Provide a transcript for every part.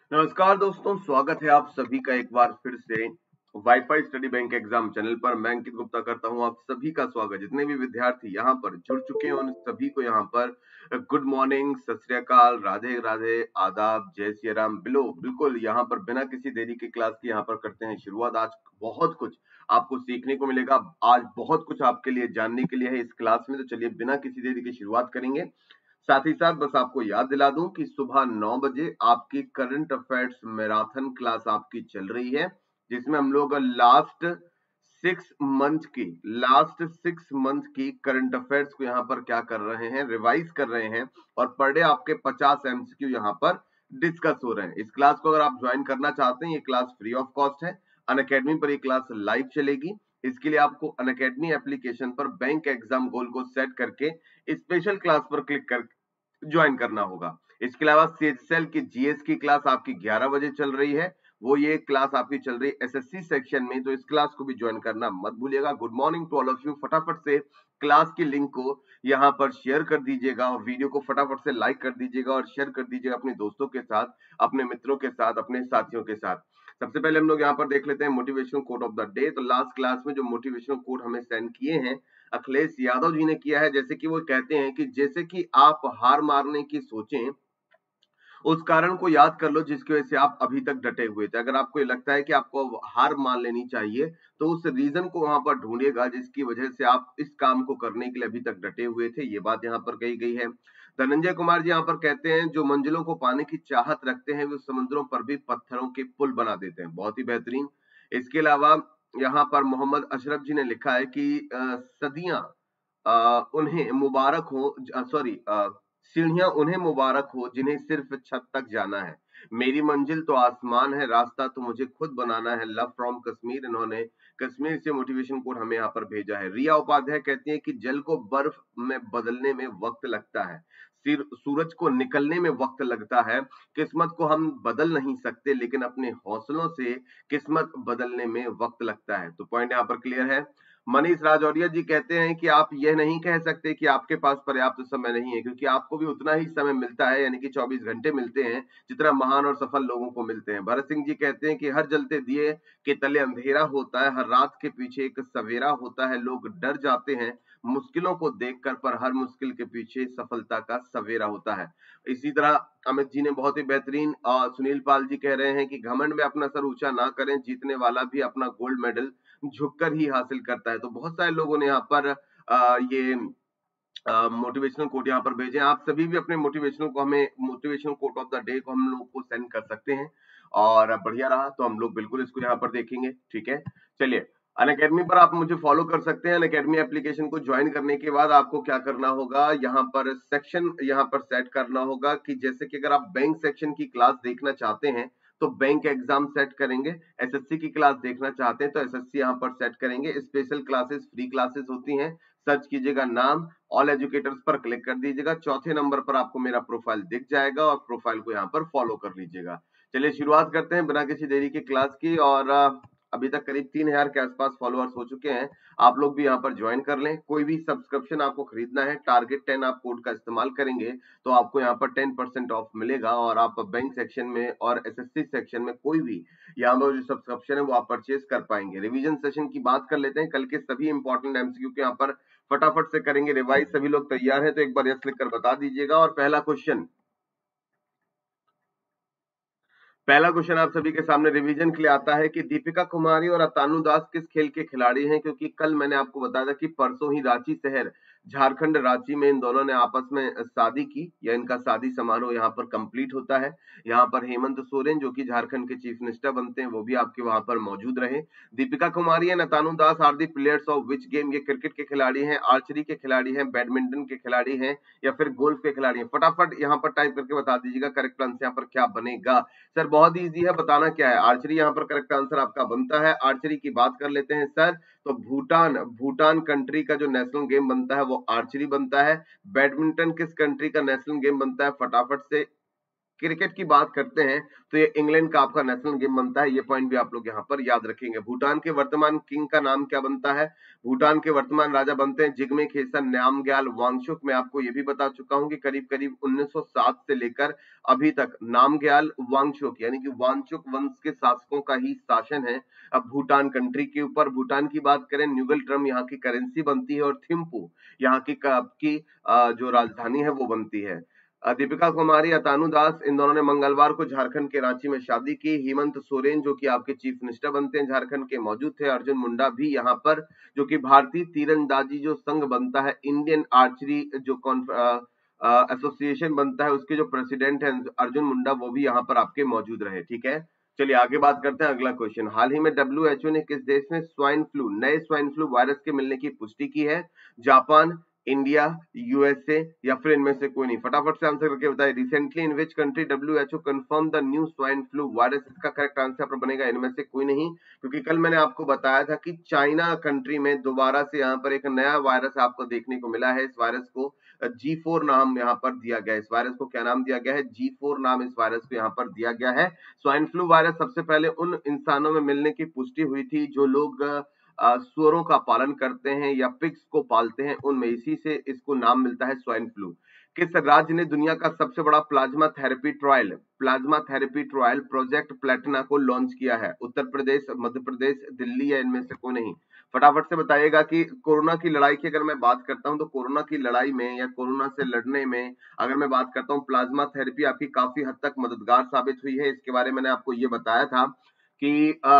नमस्कार दोस्तों, स्वागत है आप सभी का एक बार फिर से wifi study bank exam channel पर। मैं अंकित गुप्ता करता हूं आप सभी का स्वागत। जितने भी विद्यार्थी यहां पर जुड़ चुके हैं उन सभी को यहां पर गुड मॉर्निंग, सत श्री अकाल, राधे राधे, आदाब, जय सिया राम। बिल्कुल यहां पर बिना किसी देरी की क्लास की यहां पर करते हैं शुरुआत। आज बहुत कुछ आपको सीखने को मिलेगा, आज बहुत कुछ आपके लिए जानने के लिए है इस क्लास में। तो चलिए बिना किसी देरी की शुरुआत करेंगे। साथ ही साथ बस आपको याद दिला दूं कि सुबह 9 बजे आपकी करंट अफेयर्स मैराथन क्लास आपकी चल रही है, जिसमें हम लोग लास्ट सिक्स मंथ की करंट अफेयर्स को यहाँ पर क्या कर रहे हैं, रिवाइज कर रहे हैं। और पर डे आपके 50 एमसीक्यू यहाँ पर डिस्कस हो रहे हैं। इस क्लास को अगर आप ज्वाइन करना चाहते हैं, ये क्लास फ्री ऑफ कॉस्ट है। अनअकैडमी पर ये क्लास लाइव चलेगी। इसके लिए आपको अनअकैडमी एप्लीकेशन पर बैंक एग्जाम गोल को सेट करके स्पेशल क्लास पर क्लिक कर ज्वाइन करना होगा। इसके अलावा सीएचएसएल की जीएस की क्लास आपकी 11 बजे चल रही है। वो ये क्लास आपकी चल रही है एसएससी सेक्शन में, तो इस क्लास को भी ज्वाइन करना मत भूलिएगा। Good morning to all of you. फटाफट से क्लास की लिंक को यहाँ पर शेयर कर दीजिएगा और वीडियो को फटाफट से लाइक कर दीजिएगा और शेयर कर दीजिएगा अपने दोस्तों के साथ, अपने मित्रों के साथ, अपने साथियों के साथ। सबसे पहले हम लोग यहाँ पर देख लेते हैं motivational quote of the day. तो लास्ट क्लास में जो मोटिवेशनल कोट हमें सेंड किए हैं अखिलेश यादव जी ने किया है, जैसे कि वो कहते हैं कि जैसे कि आप हार मारने की सोचें, उस कारण को याद कर लो जिसकी वजह से आप अभी तक डटे हुए थे। अगर आपको ये लगता है कि आपको हार मान लेनी चाहिए, तो उस रीजन को वहां पर ढूंढिएगा जिसकी वजह से आप इस काम को करने के लिए अभी तक डटे हुए थे। ये बात यहाँ पर कही गई है। धनंजय कुमार जी यहाँ पर कहते हैं, जो मंजिलों को पाने की चाहत रखते हैं वे समुद्रों पर भी पत्थरों के पुल बना देते हैं। बहुत ही बेहतरीन। इसके अलावा यहाँ पर मोहम्मद अशरफ जी ने लिखा है कि सदियां उन्हें मुबारक हो, सॉरी, सीढ़ियां उन्हें मुबारक हो जिन्हें सिर्फ छत तक जाना है। मेरी मंजिल तो आसमान है, रास्ता तो मुझे खुद बनाना है। Love from Kashmir. इन्होंने कश्मीर से मोटिवेशन कोड हमें यहाँ पर भेजा है। रिया उपाध्याय कहती है कि जल को बर्फ में बदलने में वक्त लगता है, सिर सूरज को निकलने में वक्त लगता है। किस्मत को हम बदल नहीं सकते, लेकिन अपने हौसलों से किस्मत बदलने में वक्त लगता है। तो पॉइंट यहाँ पर क्लियर है। मनीष राजौरिया जी कहते हैं कि आप यह नहीं कह सकते कि आपके पास पर्याप्त समय नहीं है, क्योंकि आपको भी उतना ही समय मिलता है, यानी कि 24 घंटे मिलते हैं जितना महान और सफल लोगों को मिलते हैं। भरत सिंह जी कहते हैं कि हर जलते दिए के तले अंधेरा होता है, हर रात के पीछे एक सवेरा होता है। लोग डर जाते हैं मुश्किलों को देखकर, पर हर मुश्किल के पीछे सफलता का सवेरा होता है। इसी तरह अमित जी ने बहुत ही बेहतरीन। सुनील पाल जी कह रहे हैं कि घमंड में अपना सर ऊंचा ना करें, जीतने वाला भी अपना गोल्ड मेडल झुककर ही हासिल करता है। तो बहुत सारे लोगों ने यहाँ पर ये मोटिवेशनल कोट यहाँ पर भेजे। आप सभी भी अपने मोटिवेशनल को, हमें motivational quote of the day को हम लोग को सेंड कर सकते हैं, और बढ़िया रहा तो हम लोग बिल्कुल इसको यहाँ पर देखेंगे। ठीक है, चलिए। अनअकैडमी पर आप मुझे फॉलो कर सकते हैं। अनअकैडमी एप्लीकेशन को ज्वाइन करने के बाद आपको क्या करना होगा, यहाँ पर सेक्शन यहाँ पर सेट करना होगा कि जैसे कि अगर आप बैंक सेक्शन की क्लास देखना चाहते हैं तो बैंक एग्जाम सेट करेंगे। एसएससी की क्लास देखना चाहते हैं तो एसएससी यहाँ पर सेट करेंगे। स्पेशल क्लासेस, फ्री क्लासेस होती हैं। सर्च कीजिएगा नाम, ऑल एजुकेटर्स पर क्लिक कर दीजिएगा। चौथे नंबर पर आपको मेरा प्रोफाइल दिख जाएगा और प्रोफाइल को यहाँ पर फॉलो कर लीजिएगा। चलिए शुरुआत करते हैं बिना किसी देरी के क्लास की। और अभी तक करीब 3000 के आसपास फॉलोअर्स हो चुके हैं। आप लोग भी यहाँ पर ज्वाइन कर लें। कोई भी सब्सक्रिप्शन आपको खरीदना है, टारगेट 10 आप कोड का इस्तेमाल करेंगे तो आपको यहाँ पर 10% ऑफ मिलेगा। और आप बैंक सेक्शन में और एसएससी सेक्शन में कोई भी यहाँ पर जो सब्सक्रिप्शन है वो आप परचेज कर पाएंगे। रिवीजन सेशन की बात कर लेते हैं। कल के सभी इंपॉर्टेंट एमसीक्यू के यहाँ पर फटाफट से करेंगे रिवाइज। सभी लोग तैयार हैं तो एक बार यस लिख कर बता दीजिएगा। और पहला क्वेश्चन आप सभी के सामने रिवीजन के लिए आता है कि दीपिका कुमारी और अतानु दास किस खेल के खिलाड़ी हैं। क्योंकि कल मैंने आपको बताया था कि परसों ही रांची शहर, झारखंड रांची में इन दोनों ने आपस में शादी की, या इनका शादी समारोह यहाँ पर कंप्लीट होता है। यहाँ पर हेमंत सोरेन जो कि झारखंड के चीफ मिनिस्टर बनते हैं वो भी आपके वहां पर मौजूद रहे। Deepika Kumari and Atanu Das are the players of which game. ये क्रिकेट के खिलाड़ी हैं, आर्चरी के खिलाड़ी हैं, बैडमिंटन के खिलाड़ी हैं, या फिर गोल्फ के खिलाड़ी हैं। फटाफट यहाँ पर टाइप करके बता दीजिएगा करेक्ट आंसर यहाँ पर क्या बनेगा। सर बहुत इजी है, बताना क्या है। आर्चरी यहाँ पर करेक्ट आंसर आपका बनता है। आर्चरी की बात कर लेते हैं सर, तो भूटान कंट्री का जो नेशनल गेम बनता है वो आर्चरी बनता है। बैडमिंटन किस कंट्री का नेशनल गेम बनता है, फटाफट से क्रिकेट की बात करते हैं तो ये इंग्लैंड का आपका नेशनल गेम बनता है, ये पॉइंट भी आप लोग यहाँ पर याद रखेंगे। भूटान के वर्तमान किंग का नाम क्या बनता है? भूटान के वर्तमान राजा बनते हैं जिग्मे खेसर नामग्याल वांगचुक। मैं आपको ये भी बता चुका हूँ कि करीब करीब 1907 से लेकर अभी तक नामग्याल वांगचुक यानी कि वांगचुक वंश के शासकों का ही शासन है अब भूटान कंट्री के ऊपर। भूटान की बात करें, न्यूगल ट्रम यहाँ की करेंसी बनती है और थिम्पू यहाँ की जो राजधानी है वो बनती है। दीपिका कुमारी, अतानु दास, इन दोनों ने मंगलवार को झारखंड के रांची में शादी की। हेमंत सोरेन जो कि आपके चीफ मिनिस्टर बनते हैं झारखंड के, मौजूद थे। अर्जुन मुंडा भी यहाँ पर, जो कि भारतीय तीरंदाजी जो संघ बनता है, इंडियन आर्चरी जो एसोसिएशन बनता है, उसके जो प्रेसिडेंट है अर्जुन मुंडा, वो भी यहाँ पर आपके मौजूद रहे। ठीक है, चलिए आगे बात करते हैं। अगला क्वेश्चन, हाल ही में WHO ने किस देश में नए स्वाइन फ्लू वायरस के मिलने की पुष्टि की है? जापान, इंडिया, यूएसए या फिर इनमें से कोई नहीं? फटाफट से आंसर करके बताइए। Recently in which country WHO confirm the new swine flu virus? इसका करेक्ट आंसर पर बनेगा इनमें से कोई नहीं, क्योंकि कल मैंने आपको बताया था कि चाइना कंट्री में दोबारा से यहाँ पर एक नया वायरस आपको देखने को मिला है। इस वायरस को G4 नाम यहाँ पर दिया गया है। इस वायरस को क्या नाम दिया गया है? G4 नाम इस वायरस को यहाँ पर दिया गया है। स्वाइन फ्लू वायरस सबसे पहले उन इंसानों में मिलने की पुष्टि हुई थी जो लोग सुअरों का पालन करते हैं या पिग्स को पालते हैं, उनमें इसी से इसको नाम मिलता है स्वाइन फ्लू। किस राज्य ने दुनिया का सबसे बड़ा plasma therapy trial project platina को लॉन्च किया है? उत्तर प्रदेश, मध्य प्रदेश, दिल्ली या इनमें से कोई नहीं? फटाफट से बताइएगा कि कोरोना की लड़ाई की अगर मैं बात करता हूं तो कोरोना की लड़ाई में या कोरोना से लड़ने में अगर मैं बात करता हूं, प्लाज्मा थेरेपी आपकी काफी हद तक मददगार साबित हुई है। इसके बारे में मैंने आपको ये बताया था कि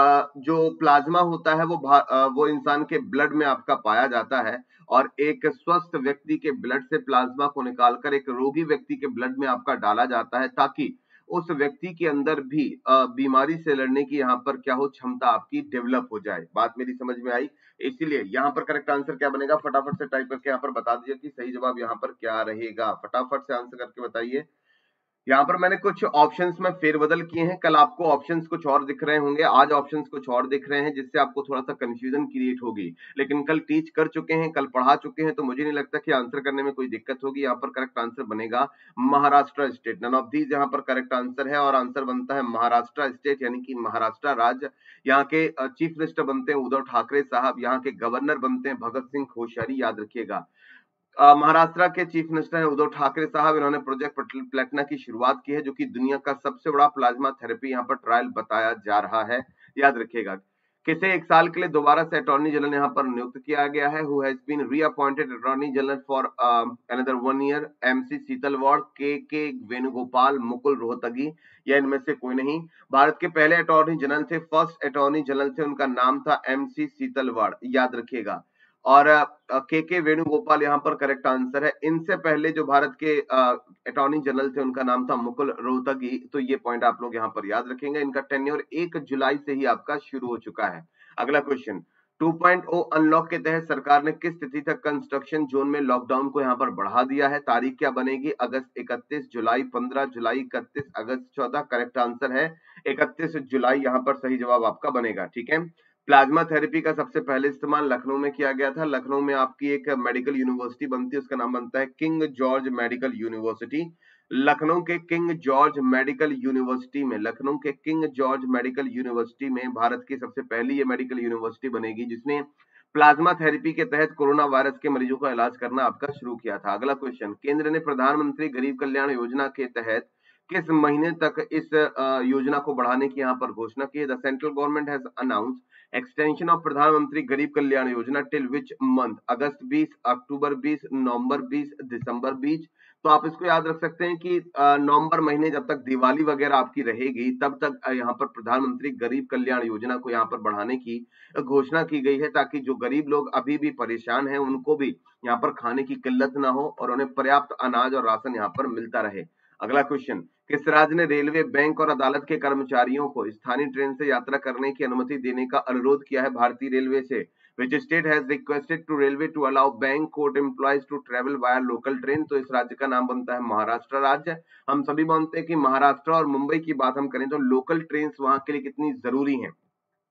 जो प्लाज्मा होता है वो इंसान के ब्लड में आपका पाया जाता है और एक स्वस्थ व्यक्ति के ब्लड से प्लाज्मा को निकालकर एक रोगी व्यक्ति के ब्लड में आपका डाला जाता है, ताकि उस व्यक्ति के अंदर भी बीमारी से लड़ने की यहाँ पर क्या हो, क्षमता आपकी डेवलप हो जाए। बात मेरी समझ में आई? इसीलिए यहाँ पर करेक्ट आंसर क्या बनेगा? फटाफट से टाइप करके यहाँ पर बता दीजिए कि सही जवाब यहाँ पर क्या रहेगा। फटाफट से आंसर करके बताइए। यहाँ पर मैंने कुछ ऑप्शंस में फेरबदल किए हैं। कल आपको ऑप्शंस कुछ और दिख रहे होंगे, आज ऑप्शंस कुछ और दिख रहे हैं, जिससे आपको थोड़ा सा कंफ्यूजन क्रिएट होगी। लेकिन कल टीच कर चुके हैं, कल पढ़ा चुके हैं, तो मुझे नहीं लगता कि आंसर करने में कोई दिक्कत होगी। यहाँ पर करेक्ट आंसर बनेगा Maharashtra state. None of these यहाँ पर करेक्ट आंसर है और आंसर बनता है महाराष्ट्र स्टेट यानी कि महाराष्ट्र राज्य। यहाँ के चीफ मिनिस्टर बनते हैं उद्धव ठाकरे साहब, यहाँ के गवर्नर बनते हैं भगत सिंह कोश्यारी, याद रखिएगा। महाराष्ट्र के चीफ मिनिस्टर हैं उद्धव ठाकरे साहब। इन्होंने प्रोजेक्ट प्लेटिना की शुरुआत की है, जो कि दुनिया का सबसे बड़ा प्लाज्मा थेरेपी यहाँ पर ट्रायल बताया जा रहा है, याद रखिएगा। किसे 1 साल के लिए दोबारा से अटॉर्नी जनरल यहाँ पर नियुक्त किया गया है? Who has been reappointed attorney general for another 1 year? MC Setalvad, K Venugopal, Mukul Rohatgi या इनमें से कोई नहीं? भारत के पहले अटॉर्नी जनरल थे, फर्स्ट अटॉर्नी जनरल थे, उनका नाम था MC सीतलवाड़, याद रखिएगा। और के वेणुगोपाल यहाँ पर करेक्ट आंसर है। इनसे पहले जो भारत के अटॉर्नी जनरल थे उनका नाम था मुकुल रोहतगी, तो ये पॉइंट आप लोग यहाँ पर याद रखेंगे। इनका टेन्योर 1 जुलाई से ही आपका शुरू हो चुका है। अगला क्वेश्चन, 2.0 अनलॉक के तहत सरकार ने किस तिथि तक कंस्ट्रक्शन जोन में लॉकडाउन को यहाँ पर बढ़ा दिया है? तारीख क्या बनेगी? अगस्त, 31 जुलाई, 15 जुलाई, 31 अगस्त, 14? करेक्ट आंसर है 31 जुलाई, यहाँ पर सही जवाब आपका बनेगा। ठीक है, प्लाज्मा थेरेपी का सबसे पहले इस्तेमाल लखनऊ में किया गया था। लखनऊ में आपकी एक मेडिकल यूनिवर्सिटी बनती है, उसका नाम बनता है King George medical university. Lucknow के किंग जॉर्ज मेडिकल यूनिवर्सिटी में, लखनऊ के किंग जॉर्ज मेडिकल यूनिवर्सिटी में भारत की सबसे पहली ये मेडिकल यूनिवर्सिटी बनेगी जिसने प्लाज्मा थेरेपी के तहत कोरोना वायरस के मरीजों का इलाज करना आपका शुरू किया था। अगला क्वेश्चन, केंद्र ने प्रधानमंत्री गरीब कल्याण योजना के तहत किस महीने तक इस योजना को बढ़ाने की यहाँ पर घोषणा की है? The central government has announced extension of Pradhan Mantri Garib Kalyan Yojana till which month? अगस्त 20, अक्टूबर 20, नवंबर 20, दिसंबर 20? तो आप इसको याद रख सकते हैं कि नवंबर महीने जब तक दिवाली वगैरह आपकी रहेगी तब तक यहाँ पर प्रधानमंत्री गरीब कल्याण योजना को यहाँ पर बढ़ाने की घोषणा की गई है, ताकि जो गरीब लोग अभी भी परेशान हैं उनको भी यहाँ पर खाने की किल्लत ना हो और उन्हें पर्याप्त अनाज और राशन यहाँ पर मिलता रहे। अगला क्वेश्चन, किस राज्य ने रेलवे, बैंक और अदालत के कर्मचारियों को स्थानीय ट्रेन से यात्रा करने की अनुमति देने का अनुरोध किया है भारतीय रेलवे से? Which state has requested to railway to allow bank, court employees to travel via local train? तो इस राज्य का नाम बनता है महाराष्ट्र राज्य। हम सभी मानते हैं कि महाराष्ट्र और मुंबई की बात हम करें तो लोकल ट्रेन वहां के लिए कितनी जरूरी है।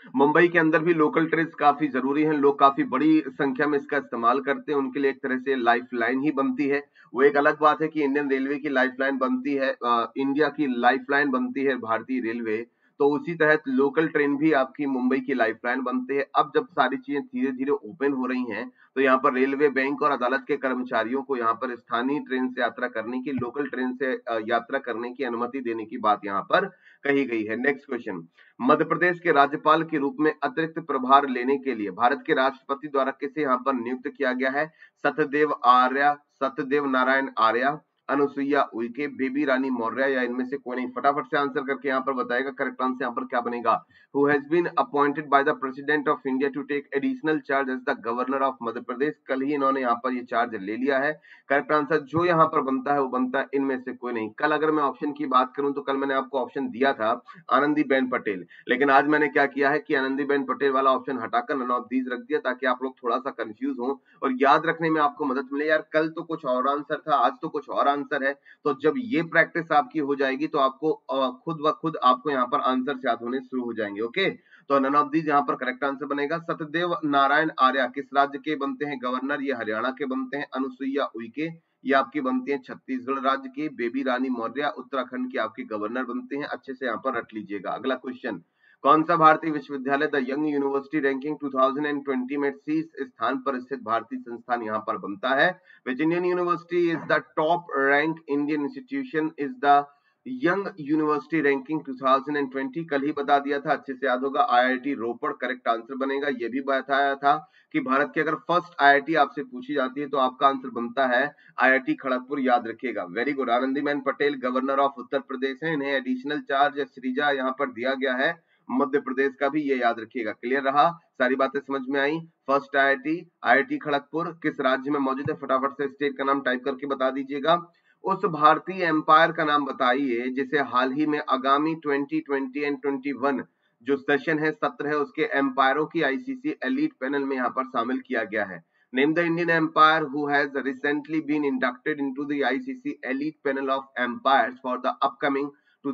मुंबई के अंदर भी लोकल ट्रेन्स काफी जरूरी हैं, लोग काफी बड़ी संख्या में इसका इस्तेमाल करते हैं, उनके लिए एक तरह से लाइफ लाइन ही बनती है। वो एक अलग बात है कि इंडियन रेलवे की लाइफ लाइन बनती है, इंडिया की लाइफ लाइन बनती है भारतीय रेलवे, तो उसी तहत लोकल ट्रेन भी आपकी मुंबई की लाइफ लाइन बनते हैं। अब जब सारी चीजें धीरे धीरे ओपन हो रही हैं, तो यहाँ पर रेलवे, बैंक और अदालत के कर्मचारियों को यहाँ पर स्थानीय ट्रेन से यात्रा करने की, लोकल ट्रेन से यात्रा करने की अनुमति देने की बात यहाँ पर कही गई है। नेक्स्ट क्वेश्चन, मध्य प्रदेश के राज्यपाल के रूप में अतिरिक्त प्रभार लेने के लिए भारत के राष्ट्रपति द्वारा किसे यहाँ पर नियुक्त किया गया है? सत्यदेव नारायण आर्य, अनुसुईया उइके, बेबी रानी मौर्य या इनमें से कोई नहीं। फटाफट से आंसर करके यहाँ पर बताएगा। करेक्ट आंसर यहाँ पर क्या बनेगा? Who has been appointed by the president of India to take additional charge as the governor of Madhya Pradesh. कल ही इन्होंने यहाँ पर ये चार्ज ले लिया है। करेक्ट आंसर जो यहाँ पर बनता है वो बनता है इनमें से कोई नहीं। कल अगर मैं ऑप्शन की बात करूं तो कल मैंने आपको ऑप्शन दिया था आनंदीबेन पटेल, लेकिन आज मैंने क्या किया है कि आनंदीबेन पटेल वाला ऑप्शन हटाकर नन ऑफ दीज रख दिया, ताकि आप लोग थोड़ा सा कंफ्यूज हो और याद रखने में आपको मदद मिले। यार कल तो कुछ और आंसर था, आज तो कुछ और आंसर है, तो जब ये प्रैक्टिस आपकी हो जाएगी तो आपको खुद ब खुद आपको यहाँ पर आंसर याद होने शुरू हो जाएंगे। ओके, तो नन ऑफ दीज यहाँ पर करेक्ट आंसर बनेगा। सत्यदेव नारायण आर्य किस राज्य के बनते हैं गवर्नर? ये हरियाणा के बनते हैं। अनुसुईया उइके ये आपकी बनती है छत्तीसगढ़ राज्य की। बेबी रानी मौर्य उत्तराखंड की आपकी गवर्नर बनते हैं। अच्छे से यहाँ पर रट लीजिएगा। अगला क्वेश्चन, कौन सा भारतीय विश्वविद्यालय द यंग यूनिवर्सिटी रैंकिंग 2020 में शीर्ष स्थान पर स्थित भारतीय संस्थान यहाँ पर बनता है? Which Indian university is the top ranked Indian institution is the young university ranking 2020? कल ही बता दिया था, अच्छे से याद होगा। IIT रोपड़ करेक्ट आंसर बनेगा। ये भी बताया था कि भारत की अगर फर्स्ट IIT आपसे पूछी जाती है तो आपका आंसर बनता है IIT खड़गपुर, याद रखिएगा। Very good. Anandiben Patel governor of Uttar Pradesh है, इन्हें एडिशनल चार्ज या श्रीजा यहाँ पर दिया गया है मध्य प्रदेश का भी, ये याद रखिएगा। क्लियर रहा? सारी बातें समझ में आई? फर्स्ट IIT खड़गपुर किस राज्य में मौजूद है? फटाफट से स्टेट का नाम टाइप करके बता दीजिएगा। उस भारतीय एम्पायर का नाम बताइए जिसे हाल ही में आगामी 2020 एंड 21 जो सेशन है, सत्र है, उसके एम्पायरों की ICC एलीट पैनल में यहाँ पर शामिल किया गया है। Name the Indian umpire who has recently been inducted into the ICC elite panel of umpires for the upcoming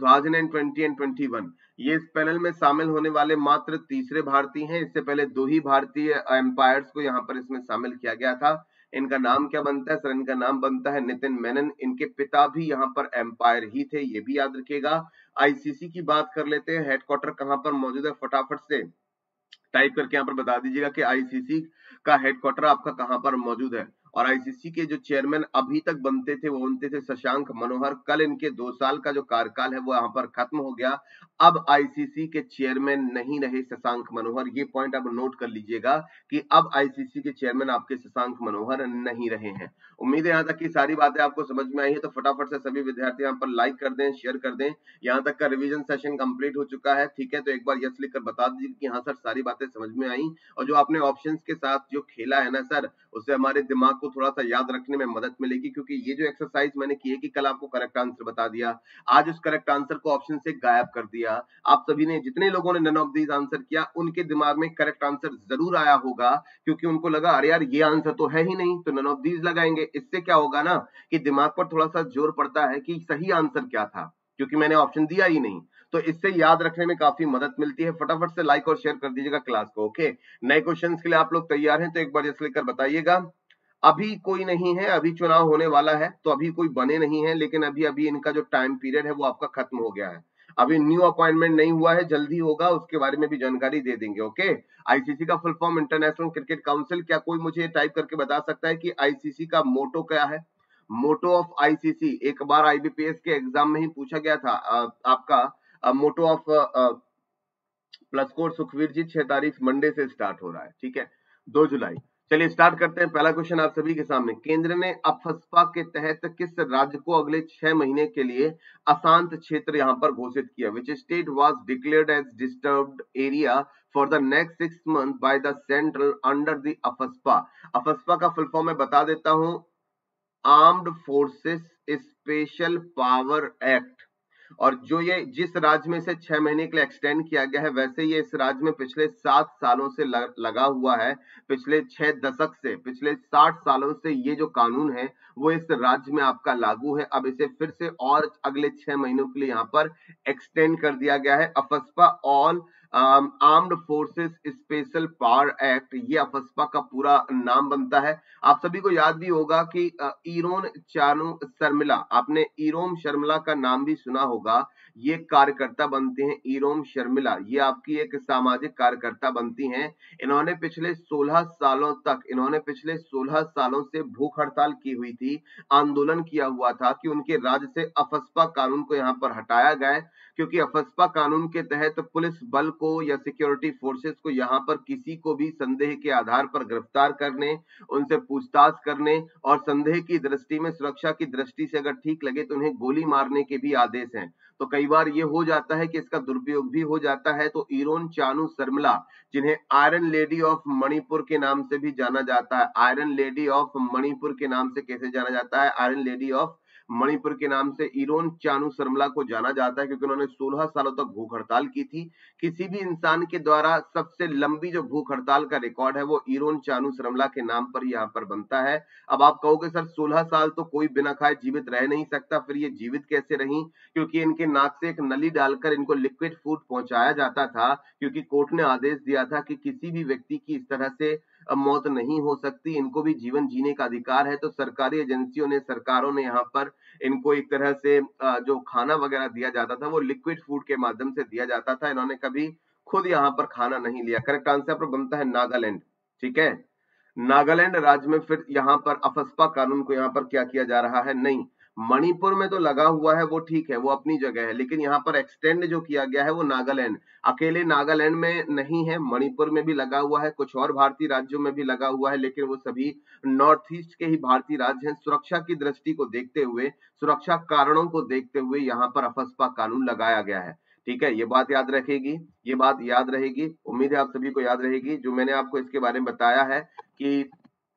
2020 and 21। ये इस पैनल में शामिल होने वाले मात्र तीसरे भारतीय हैं। इससे पहले 2 ही भारतीय एम्पायर्स को यहाँ पर इसमें शामिल किया गया था। इनका नाम क्या बनता है सर? इनका नाम बनता है नितिन मेनन। इनके पिता भी यहाँ पर एम्पायर ही थे, ये भी याद रखिएगा। ICC की बात कर लेते हैं, हेडक्वार्टर कहाँ पर मौजूद है? फटाफट से टाइप करके यहाँ पर बता दीजिएगा कि ICC का हेडक्वार्टर आपका कहाँ पर मौजूद है। और ICC के जो चेयरमैन अभी तक बनते थे वो बनते थे शशांक मनोहर। कल इनके 2 साल का जो कार्यकाल है वो यहाँ पर खत्म हो गया। अब ICC के चेयरमैन नहीं रहे शशांक मनोहर। ये पॉइंट आप नोट कर लीजिएगा कि अब ICC के चेयरमैन आपके शशांक मनोहर नहीं रहे हैं। उम्मीद है यहाँ तक की सारी बातें आपको समझ में आई है, तो फटाफट से सभी विद्यार्थी यहाँ पर लाइक कर दें, शेयर कर दें। यहाँ तक का रिवीजन सेशन कंप्लीट हो चुका है, ठीक है? तो एक बार यस लिखकर बता दीजिए कि हाँ सर सारी बातें समझ में आई। और जो आपने ऑप्शंस के साथ जो खेला है ना सर, उससे हमारे दिमाग को थोड़ा सा याद रखने में मदद मिलेगी, क्योंकि ये जो एक्सरसाइज मैंने की है कि कल आपको करेक्ट आंसर बता दिया, आज उस करेक्ट आंसर को ऑप्शन से गायब कर दिया। आप सभी ने, जितने लोगों ने नन ऑफ दीज आंसर किया, उनके दिमाग में करेक्ट आंसर जरूर आया होगा, क्योंकि उनको लगा अरे यार ये आंसर तो है ही नहीं, तो नन ऑफ दीज लगाएंगे। इससे क्या होगा ना कि दिमाग पर थोड़ा सा जोर पड़ता है कि सही आंसर क्या था, क्योंकि मैंने ऑप्शन दिया ही नहीं। तो इससे याद रखने में काफी मदद मिलती है। फटाफट से लाइक और शेयर कर दीजिएगा क्लास को। ओके, नए क्वेश्चंस के लिए आप लोग तैयार हैं तो एक बार जैसे लेकर बताइएगा। अभी कोई नहीं है, अभी चुनाव होने वाला है, तो अभी कोई बने नहीं है, लेकिन अभी इनका जो टाइम पीरियड है वो आपका खत्म हो गया है। अभी न्यू अपॉइंटमेंट नहीं हुआ है, जल्दी होगा, उसके बारे में भी जानकारी दे देंगे। ओके, ICC का full form international cricket council. क्या कोई मुझे टाइप करके बता सकता है कि ICC का मोटो क्या है? मोटो ऑफ ICC एक बार IBPS के एग्जाम में ही पूछा गया था। आपका motto of plus code Sukhveer ji 6 तारीख मंडे से स्टार्ट हो रहा है, ठीक है, 2 जुलाई। चलिए स्टार्ट करते हैं। पहला क्वेश्चन आप सभी के सामने, केंद्र ने अफस्पा के तहत किस राज्य को अगले 6 महीने के लिए अशांत क्षेत्र यहां पर घोषित किया? Which state was declared as disturbed area for the next 6 month by the central under the AFSPA? AFSPA का फुल फॉर्म मैं बता देता हूं, armed forces special power act. और जो ये जिस राज्य में से 6 महीने के लिए एक्सटेंड किया गया है, वैसे ये इस राज्य में पिछले 7 सालों से लगा हुआ है। पिछले 6 दशक से, पिछले 60 सालों से ये जो कानून है वो इस राज्य में आपका लागू है। अब इसे फिर से और अगले 6 महीनों के लिए यहाँ पर एक्सटेंड कर दिया गया है। AFSPA all armed forces special power act, ये अफस्पा का पूरा नाम बनता है। आप सभी को याद भी होगा कि इरोम चानू शर्मिला, आपने इरोम शर्मिला का नाम भी सुना होगा। ये कार्यकर्ता बनते हैं इरोम शर्मिला, ये आपकी एक सामाजिक कार्यकर्ता बनती हैं। इन्होंने पिछले 16 सालों से भूख हड़ताल की हुई थी, आंदोलन किया हुआ था कि उनके राज्य से अफस्पा कानून को यहाँ पर हटाया गया, क्योंकि अफस्पा कानून के तहत पुलिस बल को या सिक्योरिटी फोर्सेस को यहाँ पर किसी को भी संदेह के आधार पर गिरफ्तार करने, उनसे पूछताछ करने और संदेह की दृष्टि में, सुरक्षा की दृष्टि से अगर ठीक लगे तो उन्हें गोली मारने के भी आदेश हैं। तो कई बार ये हो जाता है कि इसका दुरुपयोग भी हो जाता है। तो इरोम चानू शर्मिला, जिन्हें आयरन लेडी ऑफ मणिपुर के नाम से भी जाना जाता है, आयरन लेडी ऑफ मणिपुर के नाम से कैसे जाना जाता है, आयरन लेडी ऑफ मणिपुर के नाम से इरोम चानू शर्मिला को जाना जाता है, क्योंकि उन्होंने 16 सालों तक भूख हड़ताल की थी। किसी भी इंसान के द्वारा सबसे लंबी जो भूख हड़ताल का रिकॉर्ड है वो इरोम चानू शर्मिला के नाम पर यहाँ पर बनता है। अब आप कहोगे सर 16 साल तो कोई बिना खाए जीवित रह नहीं सकता, फिर ये जीवित कैसे रही? क्योंकि इनके नाक से एक नली डालकर इनको लिक्विड फूड पहुंचाया जाता था, क्योंकि कोर्ट ने आदेश दिया था कि किसी भी व्यक्ति की इस तरह से मौत नहीं हो सकती, इनको भी जीवन जीने का अधिकार है। तो सरकारी एजेंसियों ने, सरकारों ने यहाँ पर इनको एक तरह से जो खाना वगैरह दिया जाता था वो लिक्विड फूड के माध्यम से दिया जाता था। इन्होंने कभी खुद यहाँ पर खाना नहीं लिया। करेक्ट आंसर बनता है नागालैंड। ठीक है, नागालैंड राज्य में फिर यहाँ पर अफस्पा कानून को यहाँ पर क्या किया जा रहा है? नहीं, मणिपुर में तो लगा हुआ है, वो ठीक है, वो अपनी जगह है, लेकिन यहाँ पर एक्सटेंड जो किया गया है वो नागालैंड, अकेले नागालैंड में नहीं है, मणिपुर में भी लगा हुआ है, कुछ और भारतीय राज्यों में भी लगा हुआ है, लेकिन वो सभी नॉर्थ ईस्ट के ही भारतीय राज्य हैं। सुरक्षा की दृष्टि को देखते हुए, सुरक्षा कारणों को देखते हुए यहाँ पर अफस्पा कानून लगाया गया है। ठीक है, ये बात याद रखेगी, ये बात याद रहेगी, उम्मीद है आप सभी को याद रहेगी। जो मैंने आपको इसके बारे में बताया है कि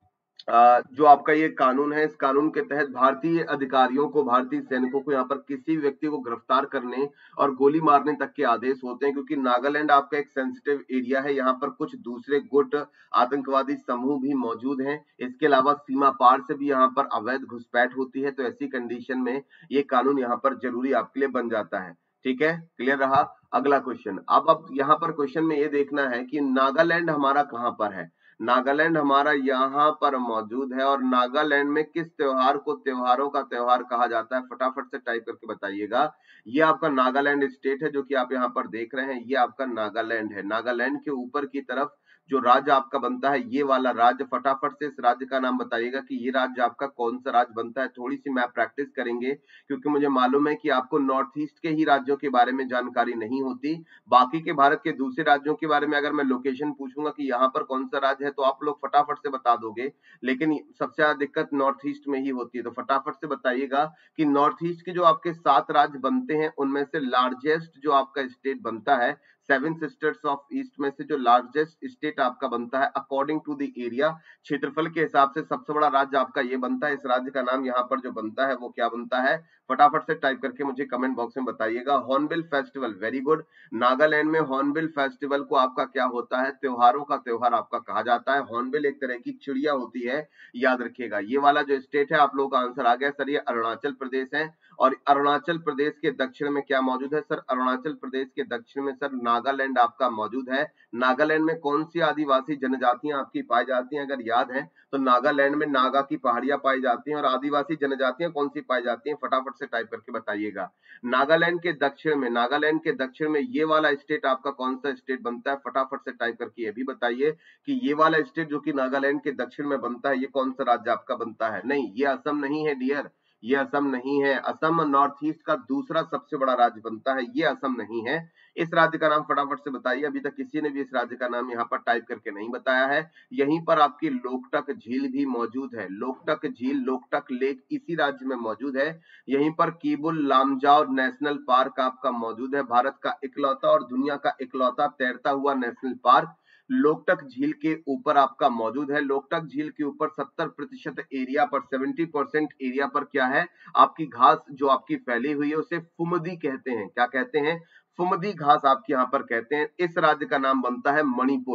जो आपका ये कानून है, इस कानून के तहत भारतीय अधिकारियों को, भारतीय सैनिकों को यहाँ पर किसी व्यक्ति को गिरफ्तार करने और गोली मारने तक के आदेश होते हैं, क्योंकि नागालैंड आपका एक सेंसिटिव एरिया है। यहाँ पर कुछ दूसरे गुट आतंकवादी समूह भी मौजूद हैं। इसके अलावा सीमा पार से भी यहाँ पर अवैध घुसपैठ होती है। तो ऐसी कंडीशन में ये कानून यहाँ पर जरूरी आपके लिए बन जाता है। ठीक है, क्लियर रहा? अगला क्वेश्चन। अब यहाँ पर क्वेश्चन में ये देखना है कि नागालैंड हमारा कहाँ पर है। नागालैंड हमारा यहाँ पर मौजूद है, और नागालैंड में किस त्योहार को त्योहारों का त्योहार कहा जाता है? फटाफट से टाइप करके बताइएगा। ये आपका नागालैंड स्टेट है जो कि आप यहाँ पर देख रहे हैं, ये आपका नागालैंड है। नागालैंड के ऊपर की तरफ जो राज्य आपका बनता है, ये वाला राज्य, फटाफट से इस राज्य का नाम बताइएगा कि ये राज्य आपका कौन सा राज्य बनता है। थोड़ी सी मैप प्रैक्टिस करेंगे, क्योंकि मुझे मालूम है कि आपको नॉर्थ ईस्ट के ही राज्यों के बारे में जानकारी नहीं होती। बाकी के भारत के दूसरे राज्यों के बारे में अगर मैं लोकेशन पूछूंगा कि यहाँ पर कौन सा राज्य है, तो आप लोग फटाफट से बता दोगे, लेकिन सबसे ज्यादा दिक्कत नॉर्थ ईस्ट में ही होती है। तो फटाफट से बताइएगा कि नॉर्थ ईस्ट के जो आपके 7 राज्य बनते हैं, उनमें से लार्जेस्ट जो आपका स्टेट बनता है, 7 सिस्टर्स ऑफ ईस्ट में से जो लार्जेस्ट स्टेट आपका बनता है अकॉर्डिंग टू द एरिया, क्षेत्रफल के हिसाब से सबसे बड़ा राज्य आपका ये बनता है। इस राज्य का नाम यहाँ पर जो बनता है वो क्या बनता है? फटाफट से टाइप करके मुझे कमेंट बॉक्स में बताइएगा। Hornbill festival, very good. Nagaland में हॉर्नबिल फेस्टिवल को आपका क्या होता है? त्योहारों का त्योहार आपका कहा जाता है। हॉर्नबिल एक तरह की चिड़िया होती है, याद रखिएगा। ये वाला जो स्टेट है, आप लोगों का आंसर आ गया सर, ये अरुणाचल प्रदेश है। और अरुणाचल प्रदेश के दक्षिण में क्या मौजूद है सर? अरुणाचल प्रदेश के दक्षिण में सर नागालैंड आपका मौजूद है। नागालैंड में कौन सी आदिवासी जनजातियां आपकी पाई जाती हैं? अगर याद है तो नागालैंड में नागा की पहाड़ियां पाई जाती हैं। और आदिवासी जनजातियां कौन सी पाई जाती हैं? फटाफट से टाइप करके बताइएगा। नागालैंड के दक्षिण में, नागालैंड के दक्षिण में ये वाला स्टेट आपका कौन सा स्टेट बनता है? फटाफट से टाइप करके ये भी बताइए कि ये वाला स्टेट जो कि नागालैंड के दक्षिण में बनता है, ये कौन सा राज्य आपका बनता है? नहीं, ये असम नहीं है डियर, ये असम नहीं है। असम नॉर्थ ईस्ट का दूसरा सबसे बड़ा राज्य बनता है, ये असम नहीं है। इस राज्य का नाम फटाफट से बताइए। अभी तक किसी ने भी इस राज्य का नाम यहाँ पर टाइप करके नहीं बताया है। यहीं पर आपकी लोकटक झील भी मौजूद है। लोकटक झील, लोकटक लेक इसी राज्य में मौजूद है। यहीं पर कीबुल लामजाओ नेशनल पार्क आपका मौजूद है। भारत का इकलौता और दुनिया का इकलौता तैरता हुआ नेशनल पार्क लोकटक झील के ऊपर आपका मौजूद है। लोकटक झील के ऊपर 70% एरिया पर, 70% एरिया पर क्या है? आपकी घास जो आपकी फैली हुई है उसे फुमदी कहते हैं। क्या कहते हैं? फुमदी घास आपके यहाँ पर कहते हैं। इस राज्य का नाम बनता है मणिपुर।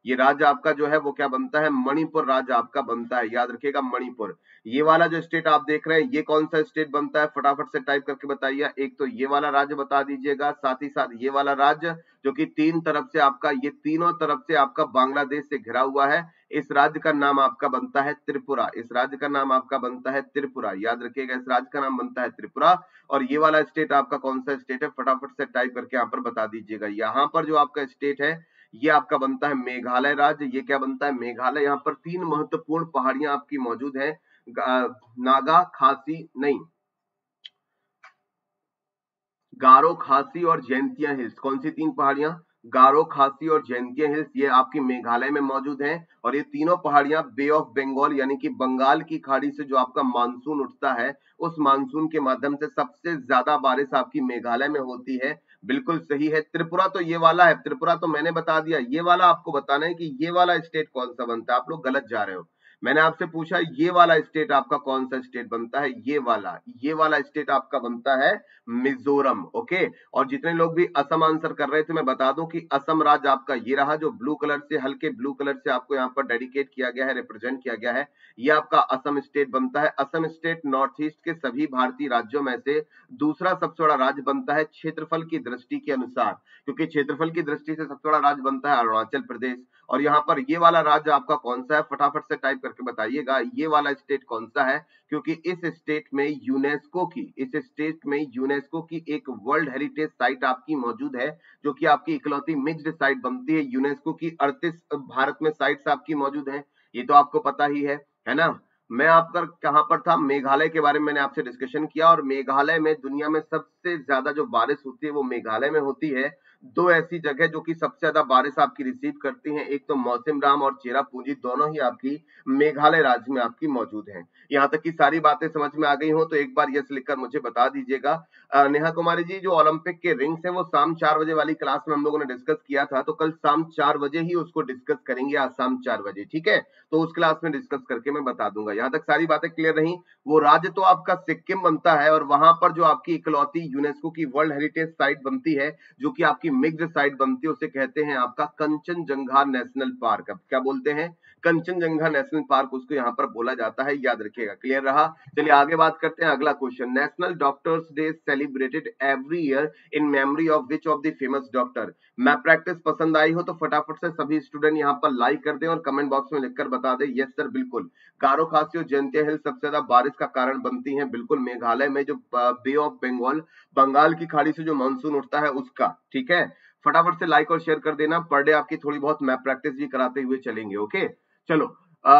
ये राज्य आपका जो है वो क्या बनता है, मणिपुर राज्य आपका बनता है, याद रखिएगा मणिपुर। ये वाला जो स्टेट आप देख रहे हैं ये कौन सा स्टेट बनता है, फटाफट से टाइप करके बताइए। एक तो ये वाला राज्य बता दीजिएगा, साथ ही साथ ये वाला राज्य जो कि तीन तरफ से आपका, ये तीनों तरफ से आपका बांग्लादेश से घिरा हुआ है, इस राज्य का नाम आपका बनता है त्रिपुरा। इस राज्य का नाम आपका बनता है त्रिपुरा, याद रखिएगा इस राज्य का नाम बनता है त्रिपुरा। और ये वाला स्टेट आपका कौन सा स्टेट है, फटाफट से टाइप करके यहाँ पर बता दीजिएगा। यहाँ पर जो आपका स्टेट है ये आपका बनता है मेघालय राज्य। ये क्या बनता है, मेघालय। यहाँ पर तीन महत्वपूर्ण पहाड़ियां आपकी मौजूद है, नागा, खासी नहीं, गारो, खासी और जैंतिया हिल्स। कौन सी तीन पहाड़ियां, गारो, खासी और जैंतिया हिल्स, ये आपकी मेघालय में मौजूद हैं। और ये तीनों पहाड़ियां बे ऑफ बंगाल यानी कि बंगाल की खाड़ी से जो आपका मानसून उठता है उस मानसून के माध्यम से सबसे ज्यादा बारिश आपकी मेघालय में होती है। बिल्कुल सही है। त्रिपुरा तो ये वाला है, त्रिपुरा तो मैंने बता दिया। ये वाला आपको बताना है कि ये वाला स्टेट कौन सा बनता है, आप लोग गलत जा रहे हो। मैंने आपसे पूछा ये वाला स्टेट आपका कौन सा स्टेट बनता है, ये वाला स्टेट आपका बनता है मिजोरम। ओके, और जितने लोग भी असम आंसर कर रहे थे मैं बता दूं कि असम राज्य आपका ये रहा, जो ब्लू कलर से, हल्के ब्लू कलर से आपको यहाँ पर डेडिकेट किया गया है, रिप्रेजेंट किया गया है, ये आपका असम स्टेट बनता है। असम स्टेट नॉर्थ ईस्ट के सभी भारतीय राज्यों में से दूसरा सबसे बड़ा राज्य बनता है क्षेत्रफल की दृष्टि के अनुसार, क्योंकि क्षेत्रफल की दृष्टि से सबसे बड़ा राज्य बनता है अरुणाचल प्रदेश। और यहाँ पर ये वाला राज्य आपका कौन सा है, फटाफट से टाइप करके बताइएगा ये वाला स्टेट कौन सा है, क्योंकि इस स्टेट में यूनेस्को की एक वर्ल्ड हेरिटेज साइट आपकी मौजूद है, जो कि आपकी इकलौती मिक्स्ड साइट बनती है। यूनेस्को की 38 भारत में साइट्स आपकी मौजूद हैं, ये तो आपको पता ही है ना। मैं आपका कहां पर था, मेघालय के बारे में मैंने आपसे डिस्कशन किया, और मेघालय में दुनिया में सबसे ज्यादा जो बारिश होती है वो मेघालय में होती है। दो ऐसी जगह जो कि सबसे ज्यादा बारिश आपकी रिसीव करती हैं, एक तो मौसिम राम और चेरापूंजी, दोनों ही आपकी मेघालय राज्य में आपकी मौजूद हैं। यहाँ तक की सारी बातें समझ में आ गई हो तो एक बार यस लिखकर मुझे बता दीजिएगा। नेहा कुमारी जी, जो ओलंपिक के रिंग्स है वो शाम 4 बजे वाली क्लास में हम लोगों ने डिस्कस किया था, तो कल शाम 4 बजे ही उसको डिस्कस करेंगे, आज शाम 4 बजे, ठीक है। तो उस क्लास में डिस्कस करके मैं बता दूंगा। यहाँ तक सारी बातें क्लियर रही। वो राज्य तो आपका सिक्किम बनता है, और वहां पर जो आपकी इकलौती यूनेस्को की वर्ल्ड हेरिटेज साइट बनती है, जो कि आपकी मिक्स्ड साइट बनती है, उसे कहते हैं आपका कंचनजंगा नेशनल पार्क। अब क्या बोलते हैं, कंचनजंगा नेशनल पार्क उसको यहाँ पर बोला जाता है, याद रखिएगा। क्लियर रहा। चलिए आगे बात करते हैं। अगला question, national doctors day celebrated every year in memory of which of the famous doctor. Math practice पसंद आई हो तो फटाफट से सभी स्टूडेंट यहाँ पर लाइक कर दें और कमेंट बॉक्स में लिखकर बता दें यस सर बिल्कुल। गारो, खासी और जयंतिया हिल्स सबसे ज्यादा बारिश का कारण बनती हैं, बिल्कुल मेघालय में जो बे ऑफ बंगाल, बंगाल की खाड़ी से जो मानसून उठता है उसका, ठीक है। फटाफट से लाइक और शेयर कर देना। पर डे आपकी थोड़ी बहुत मैथ प्रैक्टिस भी कराते हुए चलेंगे। ओके, चलो।